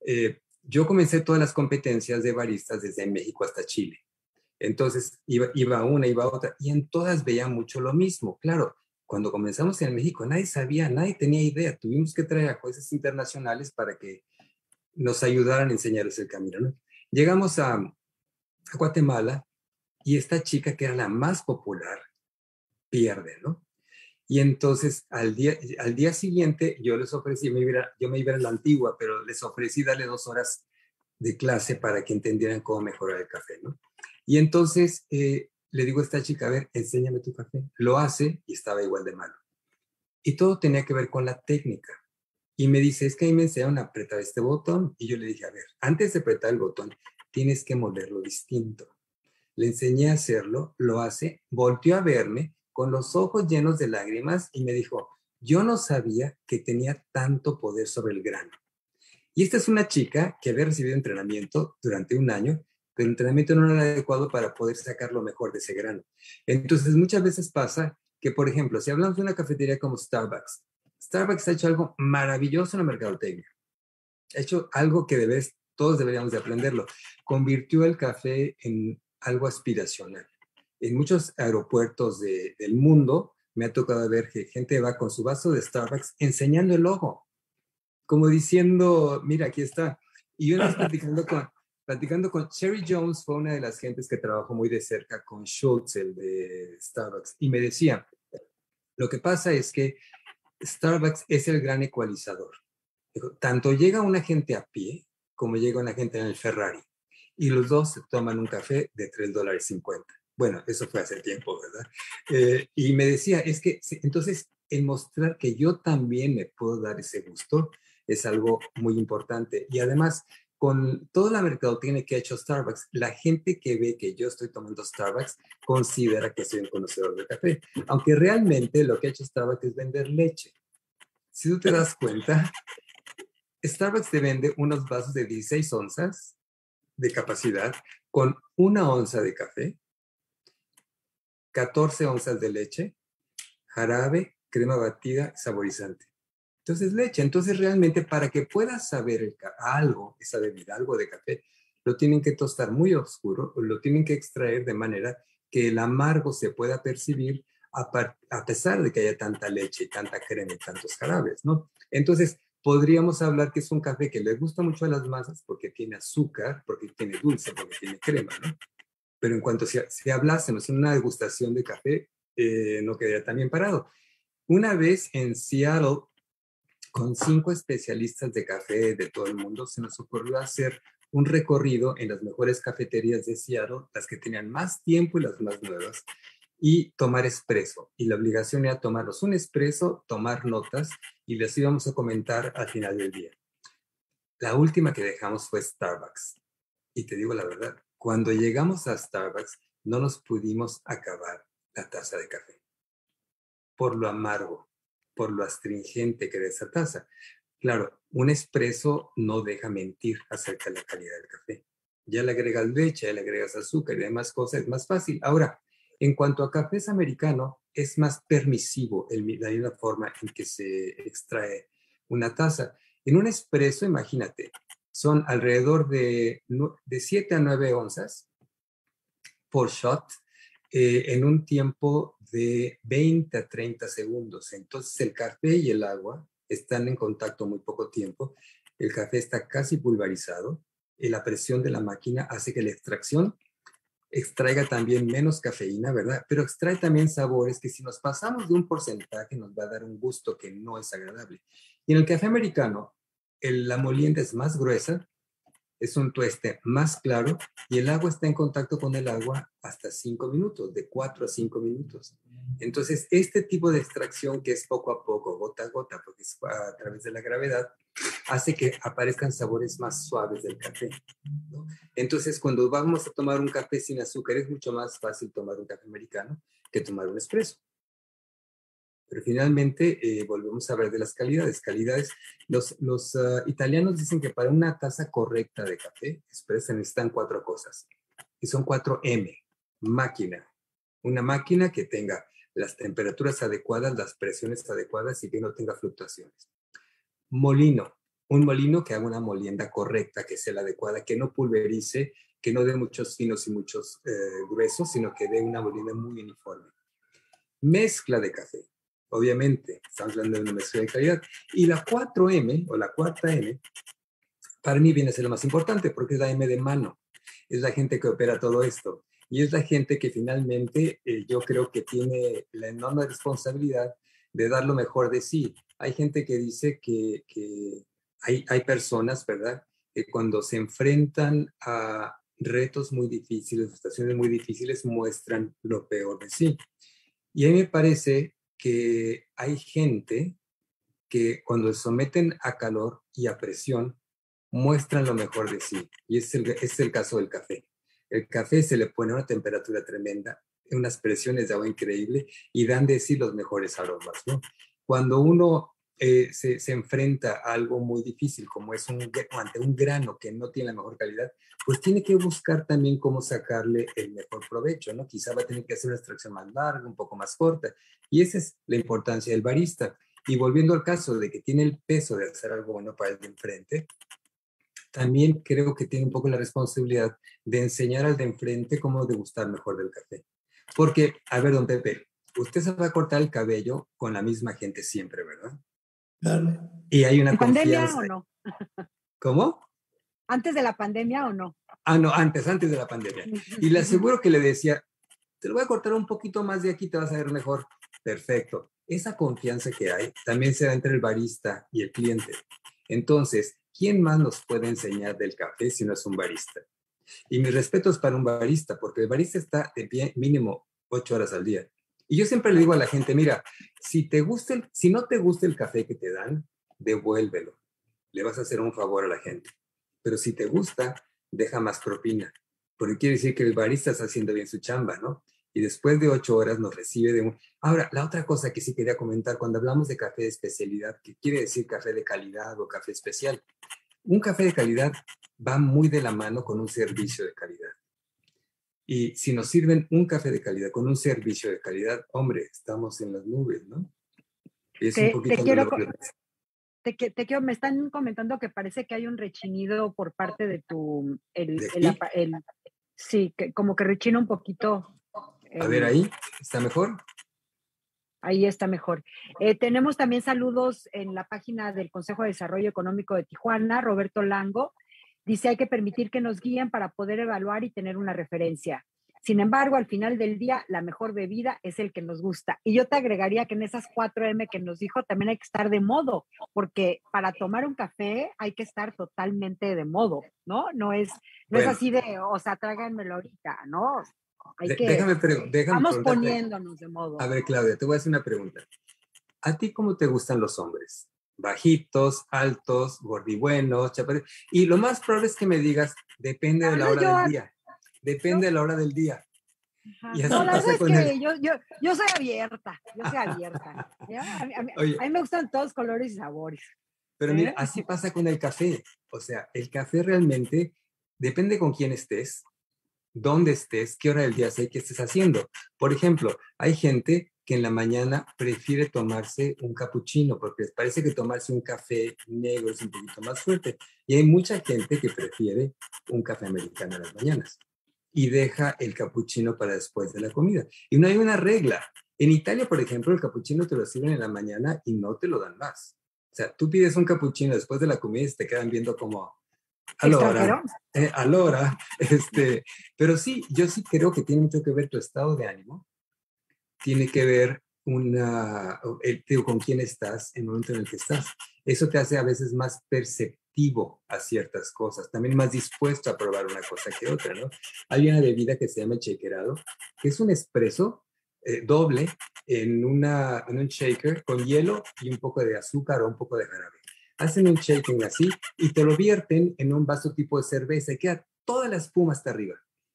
Yo comencé todas las competencias de baristas desde México hasta Chile. Entonces iba una, iba otra, y en todas veía mucho lo mismo. Claro, cuando comenzamos en México, nadie sabía, nadie tenía idea. Tuvimos que traer a jueces internacionales para que nos ayudaran a enseñarles el camino, ¿no? Llegamos a Guatemala y esta chica, que era la más popular, pierde, ¿no? Y entonces al día siguiente yo les ofrecí, yo me iba a la antigua, pero les ofrecí darle 2 horas de clase para que entendieran cómo mejorar el café, ¿no? Y entonces le digo a esta chica, a ver, enséñame tu café. Lo hace y estaba igual de malo. Y todo tenía que ver con la técnica. Y me dice, es que ahí me enseñaron a apretar este botón. Y yo le dije, a ver, antes de apretar el botón, tienes que moverlo distinto. Le enseñé a hacerlo, lo hace, volteó a verme con los ojos llenos de lágrimas y me dijo, yo no sabía que tenía tanto poder sobre el grano. Y esta es una chica que había recibido entrenamiento durante 1 año, pero el entrenamiento no era adecuado para poder sacar lo mejor de ese grano. Entonces, muchas veces pasa que, por ejemplo, si hablamos de una cafetería como Starbucks, Starbucks ha hecho algo maravilloso en la mercadotecnia. Ha hecho algo que todos deberíamos de aprenderlo. Convirtió el café en algo aspiracional. En muchos aeropuertos del mundo me ha tocado ver que gente va con su vaso de Starbucks enseñando el logo, como diciendo, mira, aquí está. Y yo una vez platicando con Sherry Jones, fue una de las gentes que trabajó muy de cerca con Schultz, el de Starbucks, y me decía, lo que pasa es que Starbucks es el gran ecualizador. Tanto llega una gente a pie como llega una gente en el Ferrari. y los dos toman un café de $3.50. Bueno, eso fue hace tiempo, ¿verdad? Y me decía, es que entonces el mostrar que yo también me puedo dar ese gusto es algo muy importante. Y además, con toda la mercadotecnia que ha hecho Starbucks, la gente que ve que yo estoy tomando Starbucks considera que soy un conocedor de café, aunque realmente lo que ha hecho Starbucks es vender leche. Si tú te das cuenta, Starbucks te vende unos vasos de 16 onzas de capacidad con 1 onza de café, 14 onzas de leche, jarabe, crema batida, saborizante. Entonces, leche. Entonces, realmente, para que puedas saber algo, esa bebida, algo de café, lo tienen que tostar muy oscuro, lo tienen que extraer de manera que el amargo se pueda percibir a pesar de que haya tanta leche y tanta crema y tantos jarabes, ¿no? Entonces, podríamos hablar que es un café que le gusta mucho a las masas porque tiene azúcar, porque tiene dulce, porque tiene crema, ¿no? Pero en cuanto si hablásemos en una degustación de café, no quedaría tan bien parado. Una vez en Seattle, con 5 especialistas de café de todo el mundo, se nos ocurrió hacer un recorrido en las mejores cafeterías de Seattle, las que tenían más tiempo y las más nuevas, y tomar espresso. Y la obligación era tomarnos un espresso, tomar notas, y les íbamos a comentar al final del día. La última que dejamos fue Starbucks. Y te digo la verdad, cuando llegamos a Starbucks, no nos pudimos acabar la taza de café. Por lo amargo, por lo astringente que era esa taza. Claro, un espresso no deja mentir acerca de la calidad del café. Ya le agregas leche, ya le agregas azúcar y demás cosas, es más fácil. Ahora, en cuanto a cafés americano, es más permisivo la misma forma en que se extrae una taza. En un espresso, imagínate, son alrededor de 7 a 9 onzas por shot en un tiempo de 20 a 30 segundos. Entonces el café y el agua están en contacto muy poco tiempo. El café está casi pulverizado y la presión de la máquina hace que la extracción extraiga también menos cafeína, ¿verdad? Pero extrae también sabores que si nos pasamos de un porcentaje nos va a dar un gusto que no es agradable. Y en el café americano, la molienda es más gruesa, es un tueste más claro y el agua está en contacto con el agua hasta 5 minutos, de 4 a 5 minutos. Entonces, este tipo de extracción que es poco a poco, gota a gota, porque es a través de la gravedad, hace que aparezcan sabores más suaves del café, ¿no? Entonces, cuando vamos a tomar un café sin azúcar, es mucho más fácil tomar un café americano que tomar un espresso. Pero finalmente, volvemos a hablar de las calidades. Los italianos dicen que para una taza correcta de café, se necesitan 4 cosas. Y son 4 M. Máquina. Una máquina que tenga las temperaturas adecuadas, las presiones adecuadas y que no tenga fluctuaciones. Molino. Un molino que haga una molienda correcta, que sea la adecuada, que no pulverice, que no dé muchos finos y muchos gruesos, sino que dé una molienda muy uniforme. Mezcla de café. Obviamente, estamos hablando de una mezcla de calidad. Y la 4M, o la cuarta M, para mí viene a ser lo más importante, porque es la M de mano. Es la gente que opera todo esto. Y es la gente que finalmente yo creo que tiene la enorme responsabilidad de dar lo mejor de sí. Hay gente que dice que hay personas, ¿verdad?, que cuando se enfrentan a retos muy difíciles, situaciones muy difíciles, muestran lo peor de sí. Y a mí me parece que hay gente que cuando se someten a calor y a presión, muestran lo mejor de sí. Y es el caso del café. El café se le pone a una temperatura tremenda, unas presiones de agua increíble y dan de sí los mejores aromas, ¿no? Cuando uno se enfrenta a algo muy difícil, como es ante un grano que no tiene la mejor calidad, pues tiene que buscar también cómo sacarle el mejor provecho, ¿no? Quizá va a tener que hacer una extracción más larga, un poco más corta. Y esa es la importancia del barista. Y volviendo al caso de que tiene el peso de hacer algo bueno para el de enfrente, también creo que tiene un poco la responsabilidad de enseñar al de enfrente cómo degustar mejor del café. Porque, a ver, don Pepe, usted se va a cortar el cabello con la misma gente siempre, ¿verdad? Claro. Y hay una confianza. ¿Pandemia o no? ¿Cómo? ¿Antes de la pandemia o no? No, antes de la pandemia. Y le aseguro que le decía, te lo voy a cortar un poquito más de aquí, te vas a ver mejor. Perfecto. Esa confianza que hay también se da entre el barista y el cliente. Entonces, ¿quién más nos puede enseñar del café si no es un barista? Y mis respetos para un barista, porque el barista está de pie mínimo 8 horas al día. Y yo siempre le digo a la gente, mira, si no te gusta el café que te dan, devuélvelo. Le vas a hacer un favor a la gente. Pero si te gusta, deja más propina. Porque quiere decir que el barista está haciendo bien su chamba, ¿no? Y después de 8 horas nos recibe de un... Ahora, la otra cosa que sí quería comentar, cuando hablamos de café de especialidad, ¿qué quiere decir café de calidad o café especial? Un café de calidad va muy de la mano con un servicio de calidad. Y si nos sirven un café de calidad con un servicio de calidad, hombre, estamos en las nubes, ¿no? Y es un poquito me están comentando que parece que hay un rechinido por parte de tu... sí, que como que rechina un poquito. A ver, ahí, ¿está mejor? Ahí está mejor. Tenemos también saludos en la página del Consejo de Desarrollo Económico de Tijuana. Roberto Lango dice: hay que permitir que nos guíen para poder evaluar y tener una referencia. Sin embargo, al final del día, la mejor bebida es el que nos gusta. Y yo te agregaría que en esas 4M que nos dijo, también hay que estar de modo, porque para tomar un café hay que estar totalmente de modo, ¿no? No es así de, o sea, tráiganmelo ahorita, ¿no? Déjame vamos poniéndonos de modo. A ver, Claudia, te voy a hacer una pregunta. ¿A ti cómo te gustan los hombres? ¿Bajitos, altos, gordibuenos, chaparritos? Y lo más probable es que me digas, depende de la hora del día. Depende de la hora del día. Y así no, la verdad es que yo soy abierta. A mí me gustan todos colores y sabores. Pero mira, así pasa con el café. O sea, el café realmente depende con quién estés, dónde estés, qué hora del día sea y qué estés haciendo. Por ejemplo, hay gente que en la mañana prefiere tomarse un capuchino porque les parece que tomarse un café negro es un poquito más fuerte. Y hay mucha gente que prefiere un café americano en las mañanas y deja el capuchino para después de la comida. Y no hay una regla. En Italia, por ejemplo, el capuchino te lo sirven en la mañana y no te lo dan más. O sea, tú pides un capuchino después de la comida y te quedan viendo como... Allora, pero sí, yo sí creo que tiene mucho que ver tu estado de ánimo, tiene que ver con quién estás en el momento en el que estás. Eso te hace a veces más perceptivo a ciertas cosas, también más dispuesto a probar una cosa que otra, ¿no? Hay una bebida que se llama shakerado, que es un espresso doble en un shaker con hielo y un poco de azúcar o un poco de jarabe. Hacen un shaking así y te lo vierten en un vaso tipo de cerveza y queda toda la espuma hasta arriba.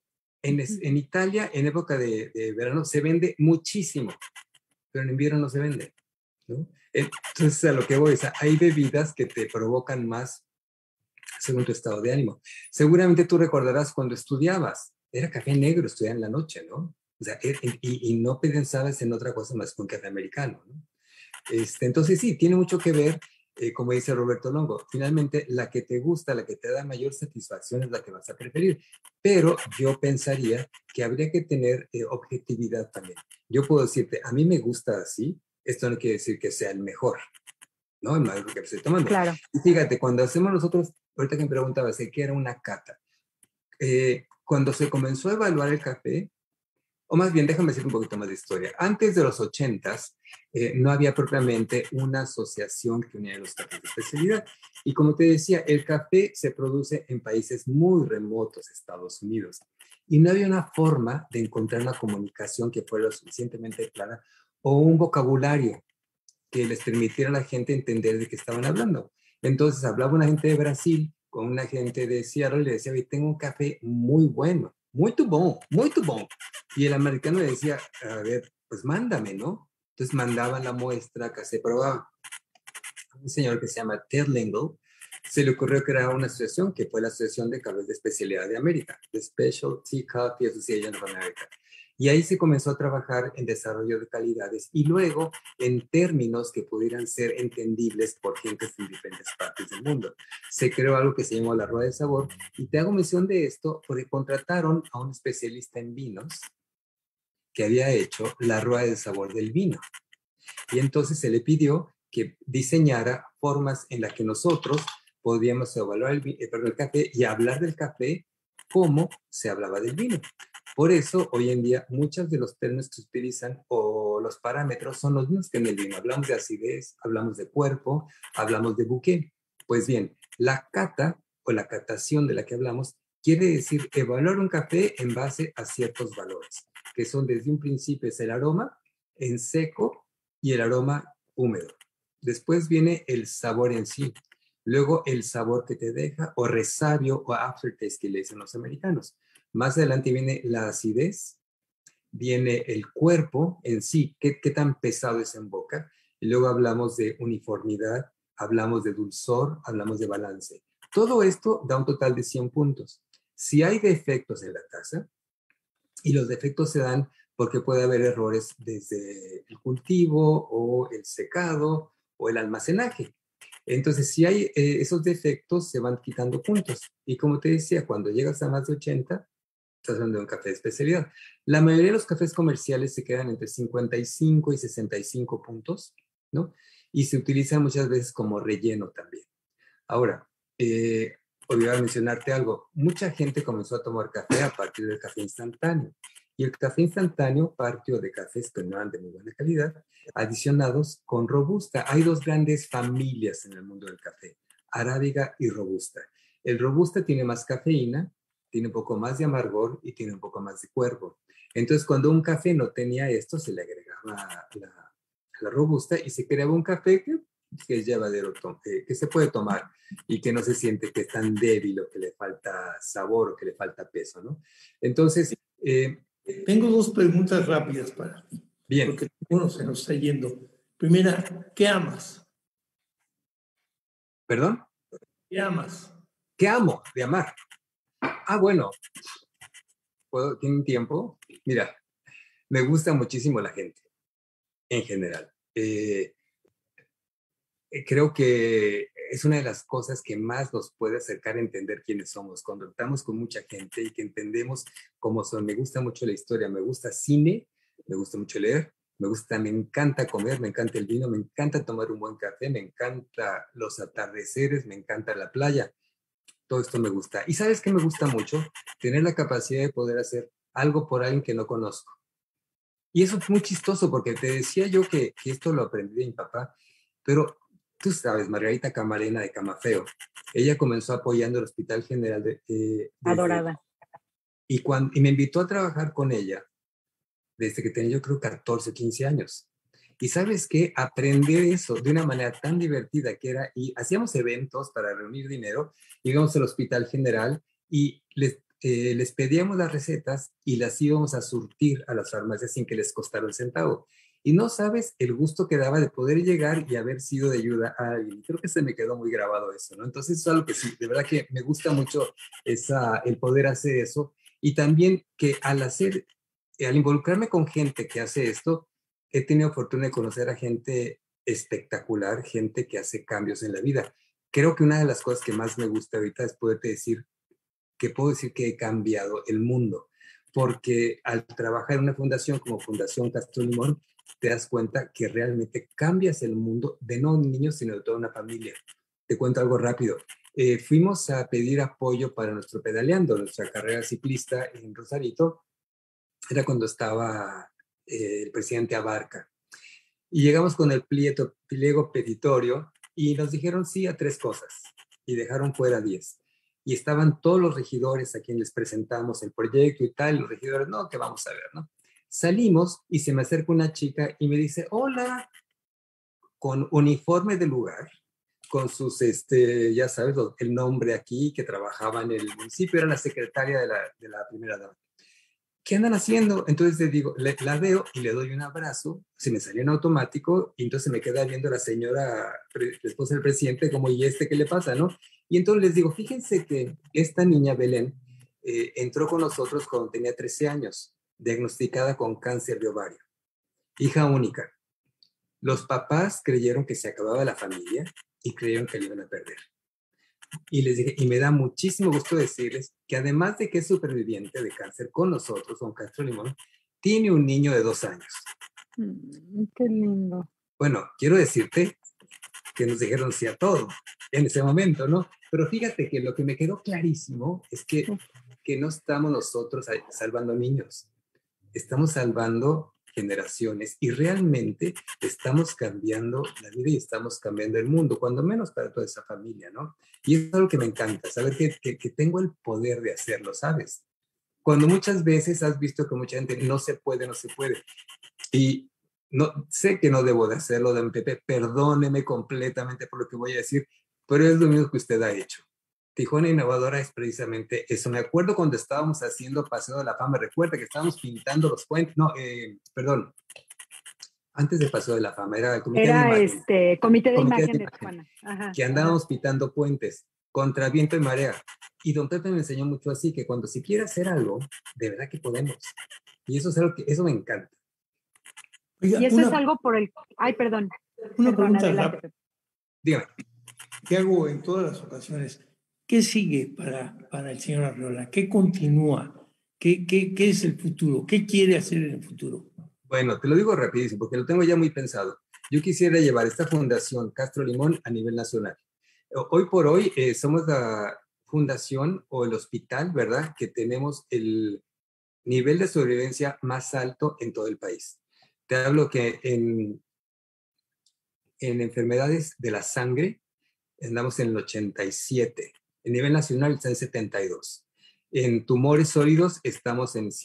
En Italia, en época de verano, se vende muchísimo, pero en invierno no se vende, ¿no? Entonces, a lo que voy es, hay bebidas que te provocan más según tu estado de ánimo. Seguramente tú recordarás cuando estudiabas, era café negro, estudiar en la noche, ¿no? O sea, y no pensabas en otra cosa más que un café americano, ¿no? Entonces, sí, tiene mucho que ver. Como dice Roberto Longo, finalmente la que te gusta, la que te da mayor satisfacción es la que vas a preferir. Pero yo pensaría que habría que tener objetividad también. Yo puedo decirte, a mí me gusta así, esto no quiere decir que sea el mejor, ¿no? El mejor que estoy tomando. Claro. Y fíjate, cuando hacemos nosotros, ahorita que me preguntabas, ¿qué era una cata? Cuando se comenzó a evaluar el café, o más bien, déjame decir un poquito más de historia. Antes de los 80s, no había propiamente una asociación que uniera los cafés de especialidad. Y como te decía, el café se produce en países muy remotos, Estados Unidos. Y no había una forma de encontrar una comunicación que fuera lo suficientemente clara o un vocabulario que les permitiera a la gente entender de qué estaban hablando. Entonces, hablaba una gente de Brasil con una gente de Seattle y le decía, tengo un café muy bueno. Muito bom. Y el americano le decía, a ver, pues mándame, ¿no? Entonces mandaban la muestra que se probaba. Un señor que se llama Ted Lingle, se le ocurrió crear una asociación que fue la Asociación de Cafés de Especialidad de América, The Specialty Coffee Association of America. Y ahí se comenzó a trabajar en desarrollo de calidades y luego en términos que pudieran ser entendibles por gente de diferentes partes del mundo. Se creó algo que se llamó la Rueda de Sabor y te hago mención de esto porque contrataron a un especialista en vinos que había hecho la Rueda de Sabor del vino. Y entonces se le pidió que diseñara formas en las que nosotros podíamos evaluar el café y hablar del café como se hablaba del vino. Por eso, hoy en día, muchos de los términos que se utilizan o los parámetros son los mismos que en el vino. Hablamos de acidez, hablamos de cuerpo, hablamos de bouquet. Pues bien, la cata o la catación de la que hablamos quiere decir evaluar un café en base a ciertos valores, que son desde un principio es el aroma en seco y el aroma húmedo. Después viene el sabor en sí. Luego el sabor que te deja, o resabio, o aftertaste, que le dicen los americanos. Más adelante viene la acidez, viene el cuerpo en sí, qué tan pesado es en boca. Y luego hablamos de uniformidad, hablamos de dulzor, hablamos de balance. Todo esto da un total de 100 puntos. Si hay defectos en la taza, y los defectos se dan porque puede haber errores desde el cultivo, o el secado, o el almacenaje. Entonces, si hay esos defectos, se van quitando puntos. Y como te decía, cuando llegas a más de 80, estás hablando de un café de especialidad. La mayoría de los cafés comerciales se quedan entre 55 y 65 puntos, ¿no? Y se utilizan muchas veces como relleno también. Ahora, olvidaba mencionarte algo. Mucha gente comenzó a tomar café a partir del café instantáneo. Y el café instantáneo partió de cafés que no eran de muy buena calidad, adicionados con robusta. Hay dos grandes familias en el mundo del café, arábiga y robusta. El robusta tiene más cafeína, tiene un poco más de amargor y tiene un poco más de cuerpo. Entonces, cuando un café no tenía esto, se le agregaba la robusta y se creaba un café que es llevadero, que se puede tomar y que no se siente que es tan débil o que le falta sabor o que le falta peso, ¿no? Entonces, tengo dos preguntas rápidas para ti. Bien. Porque uno se nos está yendo. Primera, ¿qué amas? ¿Perdón? ¿Qué amas? ¿Qué amo de amar? Bueno, ¿tienen tiempo? Mira, me gusta muchísimo la gente, en general. Creo que es una de las cosas que más nos puede acercar a entender quiénes somos. Cuando estamos con mucha gente y que entendemos cómo son. Me gusta mucho la historia, me gusta cine, me gusta mucho leer, me encanta comer, me encanta el vino, me encanta tomar un buen café, me encanta los atardeceres, me encanta la playa. Todo esto me gusta. ¿Y sabes qué me gusta mucho? Tener la capacidad de poder hacer algo por alguien que no conozco. Y eso es muy chistoso porque te decía yo que esto lo aprendí de mi papá, pero tú sabes, Margarita Camarena de Camafeo, ella comenzó apoyando el Hospital General Adorada. Y me invitó a trabajar con ella desde que tenía yo creo 14, 15 años. Y ¿sabes qué? Aprender eso de una manera tan divertida que era, y hacíamos eventos para reunir dinero, íbamos al Hospital General y les pedíamos las recetas y las íbamos a surtir a las farmacias sin que les costara un centavo. Y no sabes el gusto que daba de poder llegar y haber sido de ayuda a alguien. Creo que se me quedó muy grabado eso, ¿no? Entonces es algo que sí, de verdad que me gusta mucho el poder hacer eso. Y también que al involucrarme con gente que hace esto, he tenido fortuna de conocer a gente espectacular, gente que hace cambios en la vida. Creo que una de las cosas que más me gusta ahorita es poderte decir que puedo decir que he cambiado el mundo, porque al trabajar en una fundación como Fundación Castro Limón, te das cuenta que realmente cambias el mundo de no un niño, sino de toda una familia. Te cuento algo rápido. Fuimos a pedir apoyo para nuestro pedaleando, nuestra carrera ciclista en Rosarito. Era cuando estaba el presidente Abarca. Y llegamos con el pliego petitorio y nos dijeron sí a 3 cosas y dejaron fuera 10. Y estaban todos los regidores a quienes les presentamos el proyecto y tal. Los regidores, no, que vamos a ver, ¿no? Salimos y se me acerca una chica y me dice, hola, con uniforme de lugar, con sus, ya sabes, el nombre aquí, que trabajaba en el municipio, era la secretaria de la primera dama. ¿Qué andan haciendo? Entonces le digo, la veo y le doy un abrazo, se me salió en automático y entonces me queda viendo la señora, la esposa del presidente, como, ¿y qué le pasa, no? Y entonces les digo, fíjense que esta niña Belén entró con nosotros cuando tenía 13 años, diagnosticada con cáncer de ovario, hija única. Los papás creyeron que se acababa la familia y creyeron que la iban a perder. Y les dije, y me da muchísimo gusto decirles que además de que es superviviente de cáncer con nosotros, con Castro Limón, tiene un niño de 2 años. Qué lindo. Bueno, quiero decirte que nos dijeron sí a todo en ese momento, ¿no? Pero fíjate que lo que me quedó clarísimo es que no estamos nosotros salvando niños, estamos salvando generaciones y realmente estamos cambiando la vida y estamos cambiando el mundo, cuando menos para toda esa familia, ¿no? Y es algo que me encanta, saber que tengo el poder de hacerlo, ¿sabes? Cuando muchas veces has visto que mucha gente no se puede. Y no, sé que no debo de hacerlo, don Pepe, perdóneme completamente por lo que voy a decir, pero es lo mismo que usted ha hecho. Tijuana Innovadora es precisamente eso. Me acuerdo cuando estábamos haciendo Paseo de la Fama, recuerda que estábamos pintando los puentes, perdón, antes de Paseo de la Fama, era el Comité de Imagen. Comité de Imagen de Tijuana. Ajá, que andábamos pintando puentes contra viento y marea. Y don Pepe me enseñó mucho así, que cuando se quiere hacer algo, de verdad que podemos. Y eso es algo que, eso me encanta. Oiga, y eso es algo por el... Ay, perdón. Una pregunta rápida. Dígame. ¿Qué hago en todas las ocasiones? ¿Qué sigue para el señor Arriola? ¿Qué continúa? ¿Qué es el futuro? ¿Qué quiere hacer en el futuro? Bueno, te lo digo rapidísimo, porque lo tengo ya muy pensado. Yo quisiera llevar esta fundación Castro Limón a nivel nacional. Hoy por hoy somos la fundación o el hospital, ¿verdad?, que tenemos el nivel de sobrevivencia más alto en todo el país. Te hablo que en enfermedades de la sangre andamos en el 87. En nivel nacional está en 72. En tumores sólidos estamos en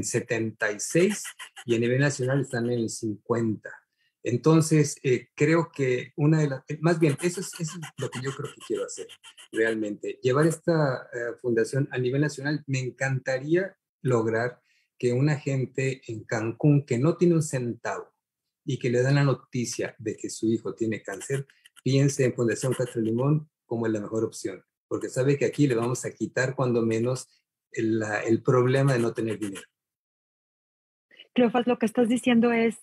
76 y a nivel nacional están en el 50. Entonces, creo que más bien, eso es lo que yo creo que quiero hacer realmente. Llevar esta fundación a nivel nacional. Me encantaría lograr que una gente en Cancún que no tiene un centavo y que le dan la noticia de que su hijo tiene cáncer, piense en Fundación Castro Limón como la mejor opción, porque sabe que aquí le vamos a quitar cuando menos el problema de no tener dinero. Cleofas, lo que estás diciendo es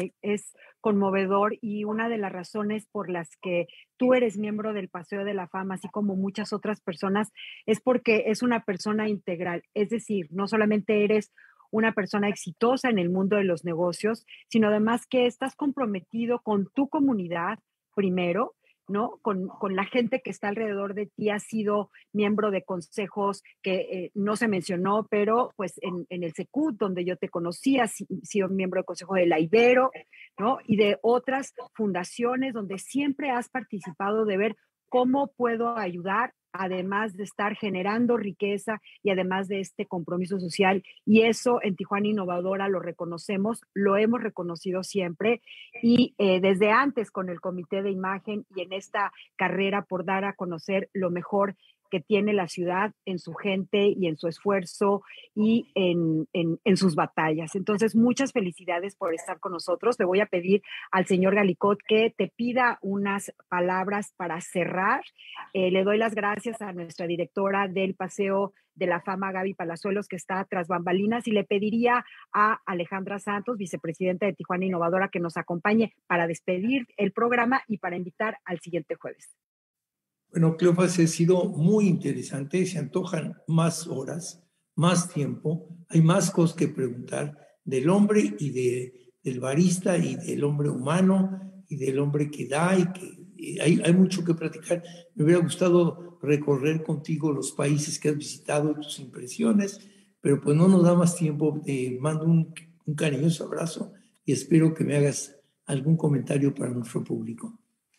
conmovedor, y una de las razones por las que tú eres miembro del Paseo de la Fama, así como muchas otras personas, es porque es una persona integral. Es decir, no solamente eres una persona exitosa en el mundo de los negocios, sino además que estás comprometido con tu comunidad primero, ¿no? Con la gente que está alrededor de ti. Has sido miembro de consejos que no se mencionó, pero pues en el Secut, donde yo te conocí, has sido miembro del consejo de la Ibero, ¿no? Y de otras fundaciones donde siempre has participado de ver cómo puedo ayudar, además de estar generando riqueza y además de este compromiso social. Y eso en Tijuana Innovadora lo reconocemos, lo hemos reconocido siempre, y desde antes con el Comité de Imagen y en esta carrera por dar a conocer lo mejor que tiene la ciudad en su gente y en su esfuerzo y en sus batallas. Entonces, muchas felicidades por estar con nosotros. Le voy a pedir al señor Galicot que te pida unas palabras para cerrar. Le doy las gracias a nuestra directora del Paseo de la Fama, Gaby Palazuelos, que está tras bambalinas, y le pediría a Alejandra Santos, vicepresidenta de Tijuana Innovadora, que nos acompañe para despedir el programa y para invitar al siguiente jueves. Bueno, Cleofas, ha sido muy interesante. Se antojan más horas, más tiempo. Hay más cosas que preguntar del hombre y del barista y del hombre humano y del hombre que da y que hay mucho que platicar. Me hubiera gustado recorrer contigo los países que has visitado, tus impresiones, pero pues no nos da más tiempo. Te mando un cariñoso abrazo y espero que me hagas algún comentario para nuestro público.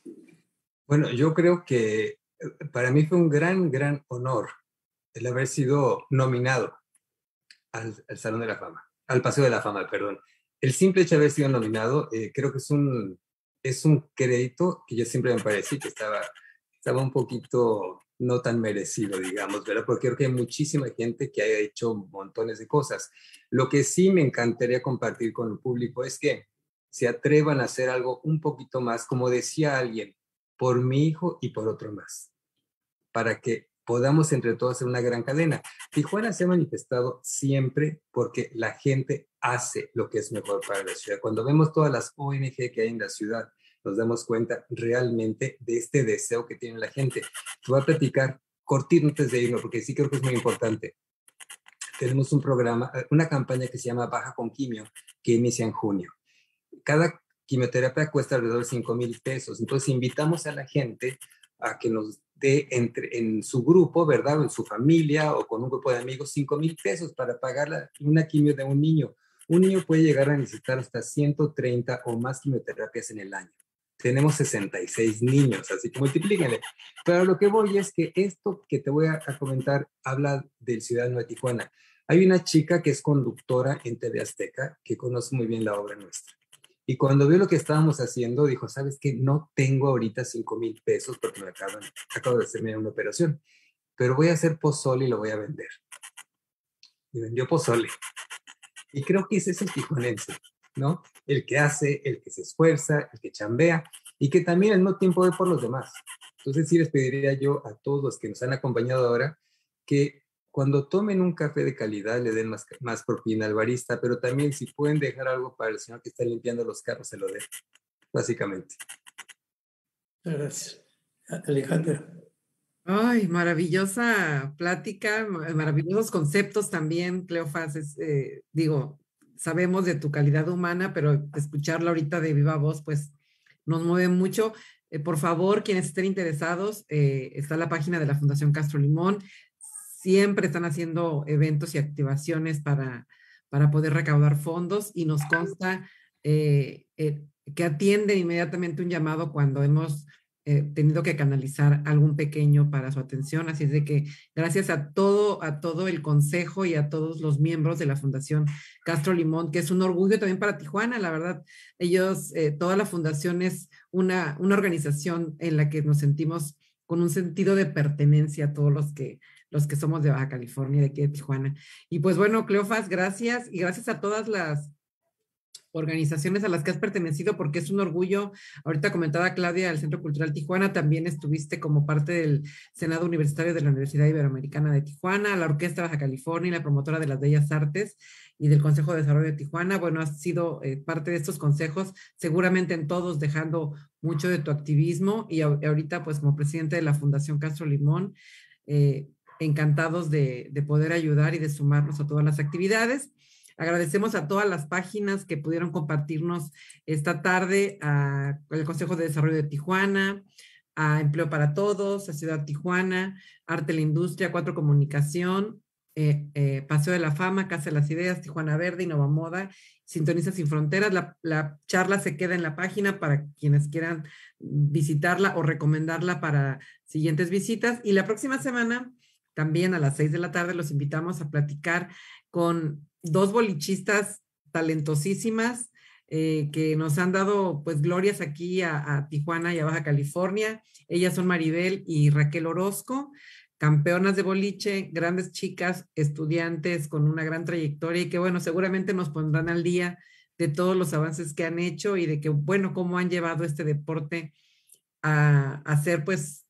Bueno, yo creo que para mí fue un gran honor el haber sido nominado al Salón de la Fama, al Paseo de la Fama, perdón. El simple hecho de haber sido nominado, creo que es un crédito que yo siempre me parecí que estaba un poquito no tan merecido, digamos, ¿verdad? Porque creo que hay muchísima gente que ha hecho montones de cosas. Lo que sí me encantaría compartir con el público es que se atrevan a hacer algo un poquito más, como decía alguien, por mi hijo y por otro más, para que podamos entre todos hacer una gran cadena. Tijuana se ha manifestado siempre porque la gente hace lo que es mejor para la ciudad. Cuando vemos todas las ONG que hay en la ciudad, nos damos cuenta realmente de este deseo que tiene la gente. Te voy a platicar cortito antes de irnos, porque sí creo que es muy importante. Tenemos un programa, una campaña que se llama Baja con Quimio, que inicia en junio. Cada quimioterapia cuesta alrededor de 5,000 pesos. Entonces invitamos a la gente a que nos dé en su grupo, ¿verdad? O en su familia o con un grupo de amigos 5,000 pesos para pagar una quimio de un niño. un niño puede llegar a necesitar hasta 130 o más quimioterapias en el año. Tenemos 66 niños, así que multiplíquenle. Pero lo que voy es que esto que te voy a comentar habla del ciudadano de Tijuana. Hay una chica que es conductora en TV Azteca que conoce muy bien la obra nuestra. Y cuando vio lo que estábamos haciendo, dijo, ¿sabes qué? No tengo ahorita 5,000 pesos porque acabo de hacerme una operación, pero voy a hacer pozole y lo voy a vender. Y vendió pozole. Y creo que ese es el tijuanense, ¿no? El que hace, el que se esfuerza, el que chambea y que también al mismo tiempo ve por los demás. Entonces sí les pediría yo a todos los que nos han acompañado ahora que cuando tomen un café de calidad le den más propina al barista, pero también si pueden dejar algo para el señor que está limpiando los carros, se lo den, básicamente. Gracias. Alejandra. Ay, maravillosa plática, maravillosos conceptos también, Cleofas. Sabemos de tu calidad humana, pero escucharla ahorita de viva voz, pues nos mueve mucho. Por favor, quienes estén interesados, está la página de la Fundación Castro Limón. Siempre están haciendo eventos y activaciones para poder recaudar fondos y nos consta que atienden inmediatamente un llamado cuando hemos tenido que canalizar algún pequeño para su atención. Así es de que gracias a todo el consejo y a todos los miembros de la Fundación Castro Limón, que es un orgullo también para Tijuana, la verdad. Ellos, toda la fundación es una organización en la que nos sentimos con un sentido de pertenencia a todos los que somos de Baja California, de aquí de Tijuana. Y pues bueno, Cleofas, gracias, y gracias a todas las organizaciones a las que has pertenecido, porque es un orgullo. Ahorita comentaba Claudia del Centro Cultural Tijuana, también estuviste como parte del Senado Universitario de la Universidad Iberoamericana de Tijuana, la Orquesta Baja California y la promotora de las Bellas Artes y del Consejo de Desarrollo de Tijuana. Bueno, has sido parte de estos consejos, seguramente en todos dejando mucho de tu activismo, y ahorita pues como presidente de la Fundación Castro Limón, encantados de poder ayudar y de sumarnos a todas las actividades. Agradecemos a todas las páginas que pudieron compartirnos esta tarde, al Consejo de Desarrollo de Tijuana, a Empleo para Todos, a Ciudad Tijuana, Arte la Industria, 4 Comunicación, Paseo de la Fama, Casa de las Ideas, Tijuana Verde, Innova Moda, Sintoniza Sin Fronteras. La charla se queda en la página para quienes quieran visitarla o recomendarla para siguientes visitas. Y la próxima semana, también a las 6 de la tarde, los invitamos a platicar con 2 bolichistas talentosísimas que nos han dado pues glorias aquí a Tijuana y a Baja California. Ellas son Maribel y Raquel Orozco, campeonas de boliche, grandes chicas, estudiantes con una gran trayectoria y que bueno, seguramente nos pondrán al día de todos los avances que han hecho y de que bueno, cómo han llevado este deporte a hacer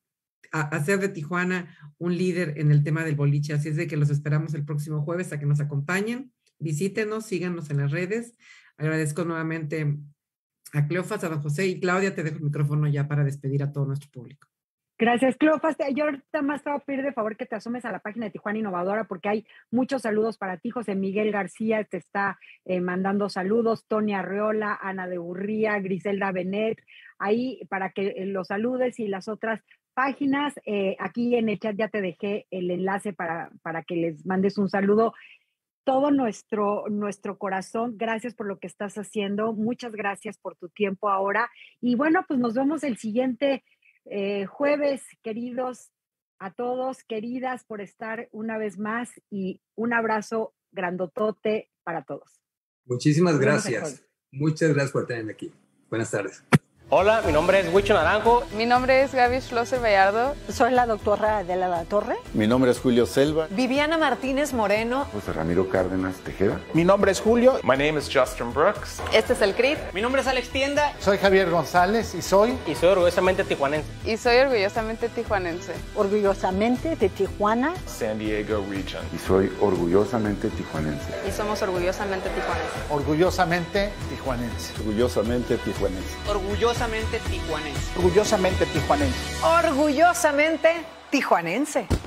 de Tijuana un líder en el tema del boliche. Así es de que los esperamos el próximo jueves a que nos acompañen. Visítenos, síganos en las redes. Agradezco nuevamente a Cleofas, a don José y Claudia. Te dejo el micrófono ya para despedir a todo nuestro público. Gracias, Cleofas. Yo ahorita más te voy a pedir de favor que te asomes a la página de Tijuana Innovadora porque hay muchos saludos para ti. José Miguel García te está mandando saludos, Tony Arreola, Ana de Urría, Griselda Benet, ahí para que los saludes y las otras páginas. Aquí en el chat ya te dejé el enlace para que les mandes un saludo. Todo nuestro corazón, gracias por lo que estás haciendo, muchas gracias por tu tiempo ahora. Y bueno, pues nos vemos el siguiente jueves, queridos, a todos, queridas, por estar una vez más y un abrazo grandotote para todos. Muchísimas gracias. Muchas gracias por tenerme aquí. Buenas tardes. Hola, mi nombre es Huicho Naranjo. Mi nombre es Gaby Schlosser Vallardo. Soy la doctora Adela La Torre. Mi nombre es Julio Selva. Viviana Martínez Moreno. José Ramiro Cárdenas Tejeda. Mi nombre es Julio. My name is Justin Brooks. Este es el CRIT. Mi nombre es Alex Tienda. Soy Javier González y soy orgullosamente tijuanense. Y soy orgullosamente tijuanense. Orgullosamente de Tijuana. San Diego Region. Y soy orgullosamente tijuanense. Y somos orgullosamente tijuanenses. Orgullosamente tijuanense. Orgullosamente tijuanense. Orgullosamente tijuanense. Orgullosamente tijuanense. Orgullosamente tijuanense.